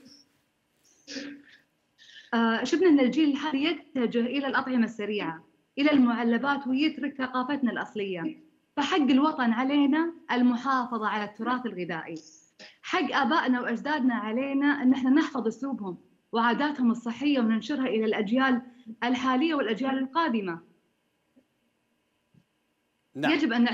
Speaker 12: يتجه الى الاطعمه السريعه، الى المعلبات، ويترك ثقافتنا الاصليه. فحق الوطن علينا المحافظه على التراث الغذائي. حق ابائنا واجدادنا علينا ان احنا نحفظ اسلوبهم وعاداتهم الصحيه وننشرها الى الاجيال الحاليه والاجيال القادمه. نعم. يجب ان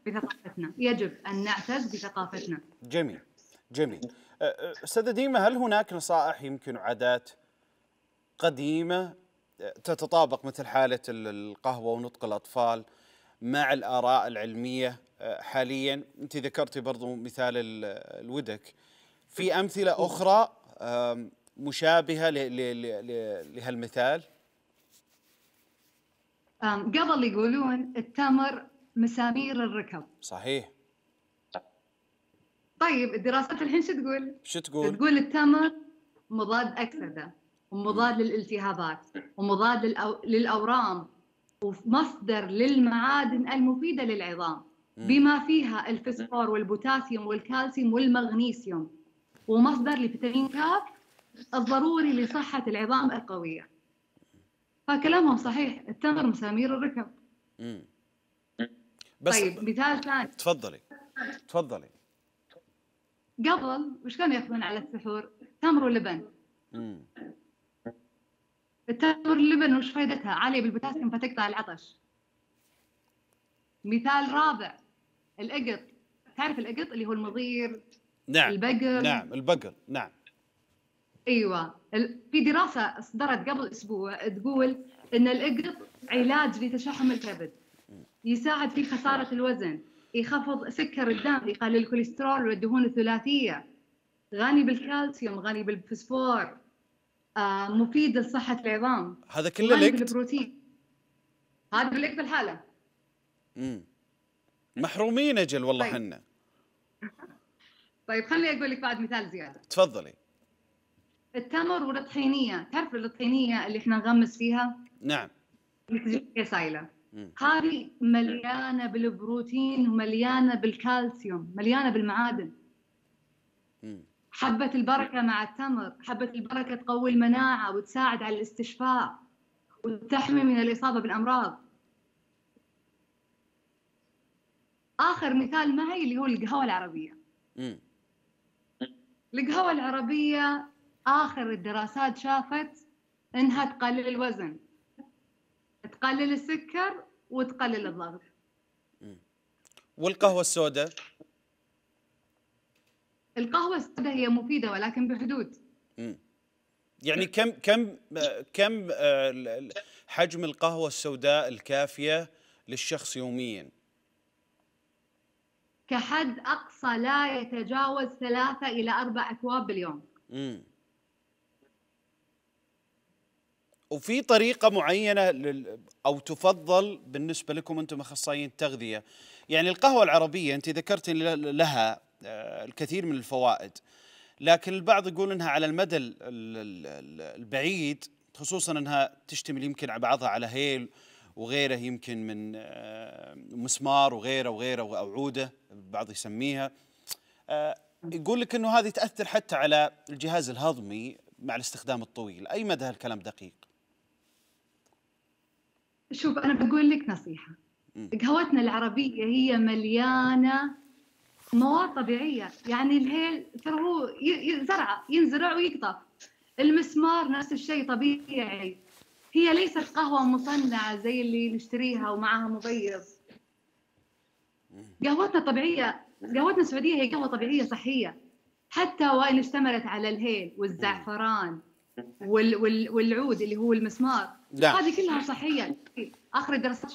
Speaker 12: نعتز بثقافتنا.
Speaker 1: جميل. استاذة ديمة، هل هناك نصائح يمكن عادات قديمة تتطابق مثل حالة القهوة ونطق الأطفال مع الآراء العلمية حاليا؟ أنت ذكرتي برضو مثال الودك، في أمثلة أخرى مشابهة لهالمثال؟
Speaker 12: قبل يقولون التمر مسامير الركب.
Speaker 1: صحيح.
Speaker 12: طيب الدراسات الحين شو تقول؟ تقول التمر مضاد أكسدة ومضاد للالتهابات ومضاد للأورام ومصدر للمعادن المفيدة للعظام بما فيها الفسفور والبوتاسيوم والكالسيوم والمغنيسيوم، ومصدر لفيتامين كاف الضروري لصحة العظام القوية. فكلامهم صحيح، التمر مسامير الركب.
Speaker 1: بس
Speaker 12: طيب مثال ثاني.
Speaker 1: تفضلي.
Speaker 12: قبل وش كانوا ياخذون على السحور؟ تمر ولبن. التمر واللبن وش فائدتها؟ عالية بالبوتاسيوم فتقطع العطش. مثال رابع، الأقط. تعرف الأقط اللي هو المضير؟
Speaker 1: نعم.
Speaker 12: البقر.
Speaker 1: نعم البقر. نعم.
Speaker 12: ايوه، في دراسة صدرت قبل أسبوع تقول إن الأقط علاج لتشحم الكبد، يساعد في خسارة الوزن، يخفض سكر الدم، يقلل الكوليسترول والدهون الثلاثية، غني بالكالسيوم، غني بالفسفور، مفيد لصحة العظام.
Speaker 1: هذا كله
Speaker 12: غني
Speaker 1: لقط؟
Speaker 12: بالبروتين. هذا باللقط الحالة.
Speaker 1: محرومين أجل والله حنا.
Speaker 12: طيب خليني أقول لك بعد مثال زيادة.
Speaker 1: تفضلي.
Speaker 12: التمر والطحينية، تعرف الطحينية اللي احنا نغمس فيها؟
Speaker 1: نعم.
Speaker 12: اللي سايلة. هذه مليانة بالبروتين ومليانة بالكالسيوم، مليانة بالمعادن. حبة البركة مع التمر، حبة البركة تقوي المناعة وتساعد على الاستشفاء وتحمي من الإصابة بالأمراض. آخر مثال معي اللي هو القهوة العربية. القهوة العربية آخر الدراسات شافت إنها تقلل الوزن، تقلل السكر وتقلل الضغط.
Speaker 1: والقهوة السوداء؟
Speaker 12: القهوة السوداء هي مفيدة ولكن بحدود.
Speaker 1: يعني كم حجم القهوة السوداء الكافية للشخص يوميا؟
Speaker 12: كحد أقصى لا يتجاوز 3 إلى 4 أكواب باليوم.
Speaker 1: وفي طريقة معينة أو تفضل بالنسبة لكم أنتم أخصائيين التغذية؟ يعني القهوة العربية أنت ذكرت لها الكثير من الفوائد، لكن البعض يقول أنها على المدى البعيد، خصوصا أنها تشتمل يمكن بعضها على هيل وغيره، يمكن من مسمار وغيره أو عودة البعض يسميها، يقول لك أنه هذه تأثر حتى على الجهاز الهضمي مع الاستخدام الطويل. أي مدى هالكلام دقيق؟
Speaker 12: شوف أنا بقول لك نصيحة، قهوتنا العربية هي مليانة مواد طبيعية. يعني الهيل ترى هو ينزرع ويقطف، المسمار نفس الشيء طبيعي. هي ليست قهوة مصنعة زي اللي نشتريها ومعها مبيض. قهوتنا طبيعية، قهوتنا السعودية هي قهوة طبيعية صحية، حتى وإن اشتملت على الهيل والزعفران والعود اللي هو المسمار. هذه كلها صحية. آخر الدراسات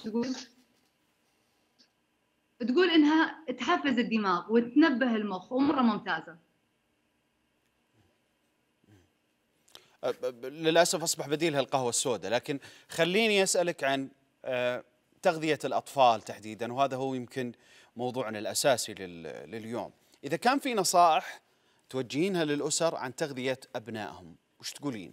Speaker 12: تقول إنها تحفز الدماغ وتنبه المخ ومرة ممتازة.
Speaker 1: للأسف أصبح بديلها القهوة السوداء، لكن خليني أسألك عن تغذية الأطفال تحديدا، وهذا هو يمكن موضوعنا الأساسي لليوم. إذا كان في نصائح توجهينها للأسر عن تغذية أبنائهم وش تقولين؟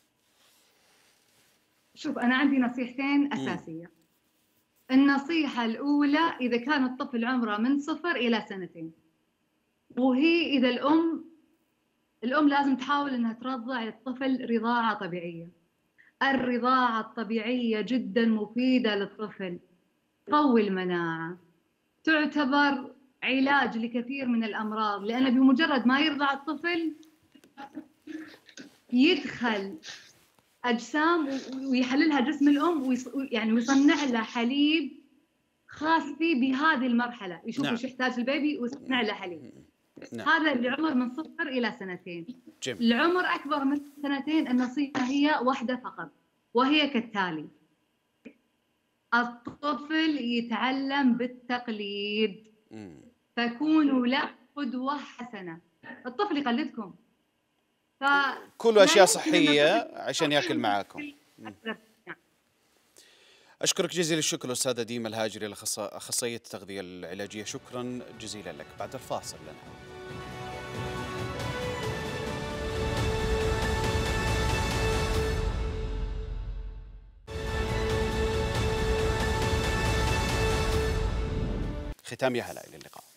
Speaker 12: شوف أنا عندي نصيحتين أساسية. النصيحة الأولى إذا كان الطفل عمره من 0 إلى 2 سنين، وهي إذا الأم لازم تحاول أنها ترضع الطفل رضاعة طبيعية. الرضاعة الطبيعية جدا مفيدة للطفل، تقوي المناعة، تعتبر علاج لكثير من الأمراض، لأن بمجرد ما يرضع الطفل يدخل أجسام ويحللها جسم الأم ويصنع له حليب خاص فيه بهذه المرحلة، يشوف وش يحتاج البيبي ويصنع له حليب. هذا العمر من 0 إلى 2. العمر أكبر من 2 النصيحة هي واحدة فقط، وهي كالتالي: الطفل يتعلم بالتقليد، فكونوا له قدوة حسنة. الطفل يقلدكم،
Speaker 1: كلوا أشياء صحية عشان يأكل معاكم. أشكرك جزيل الشكر أستاذة ديما الهاجري، أخصائية التغذية العلاجية. شكرا جزيلا لك. بعد الفاصل لنا ختام يا هلا، إلى اللقاء.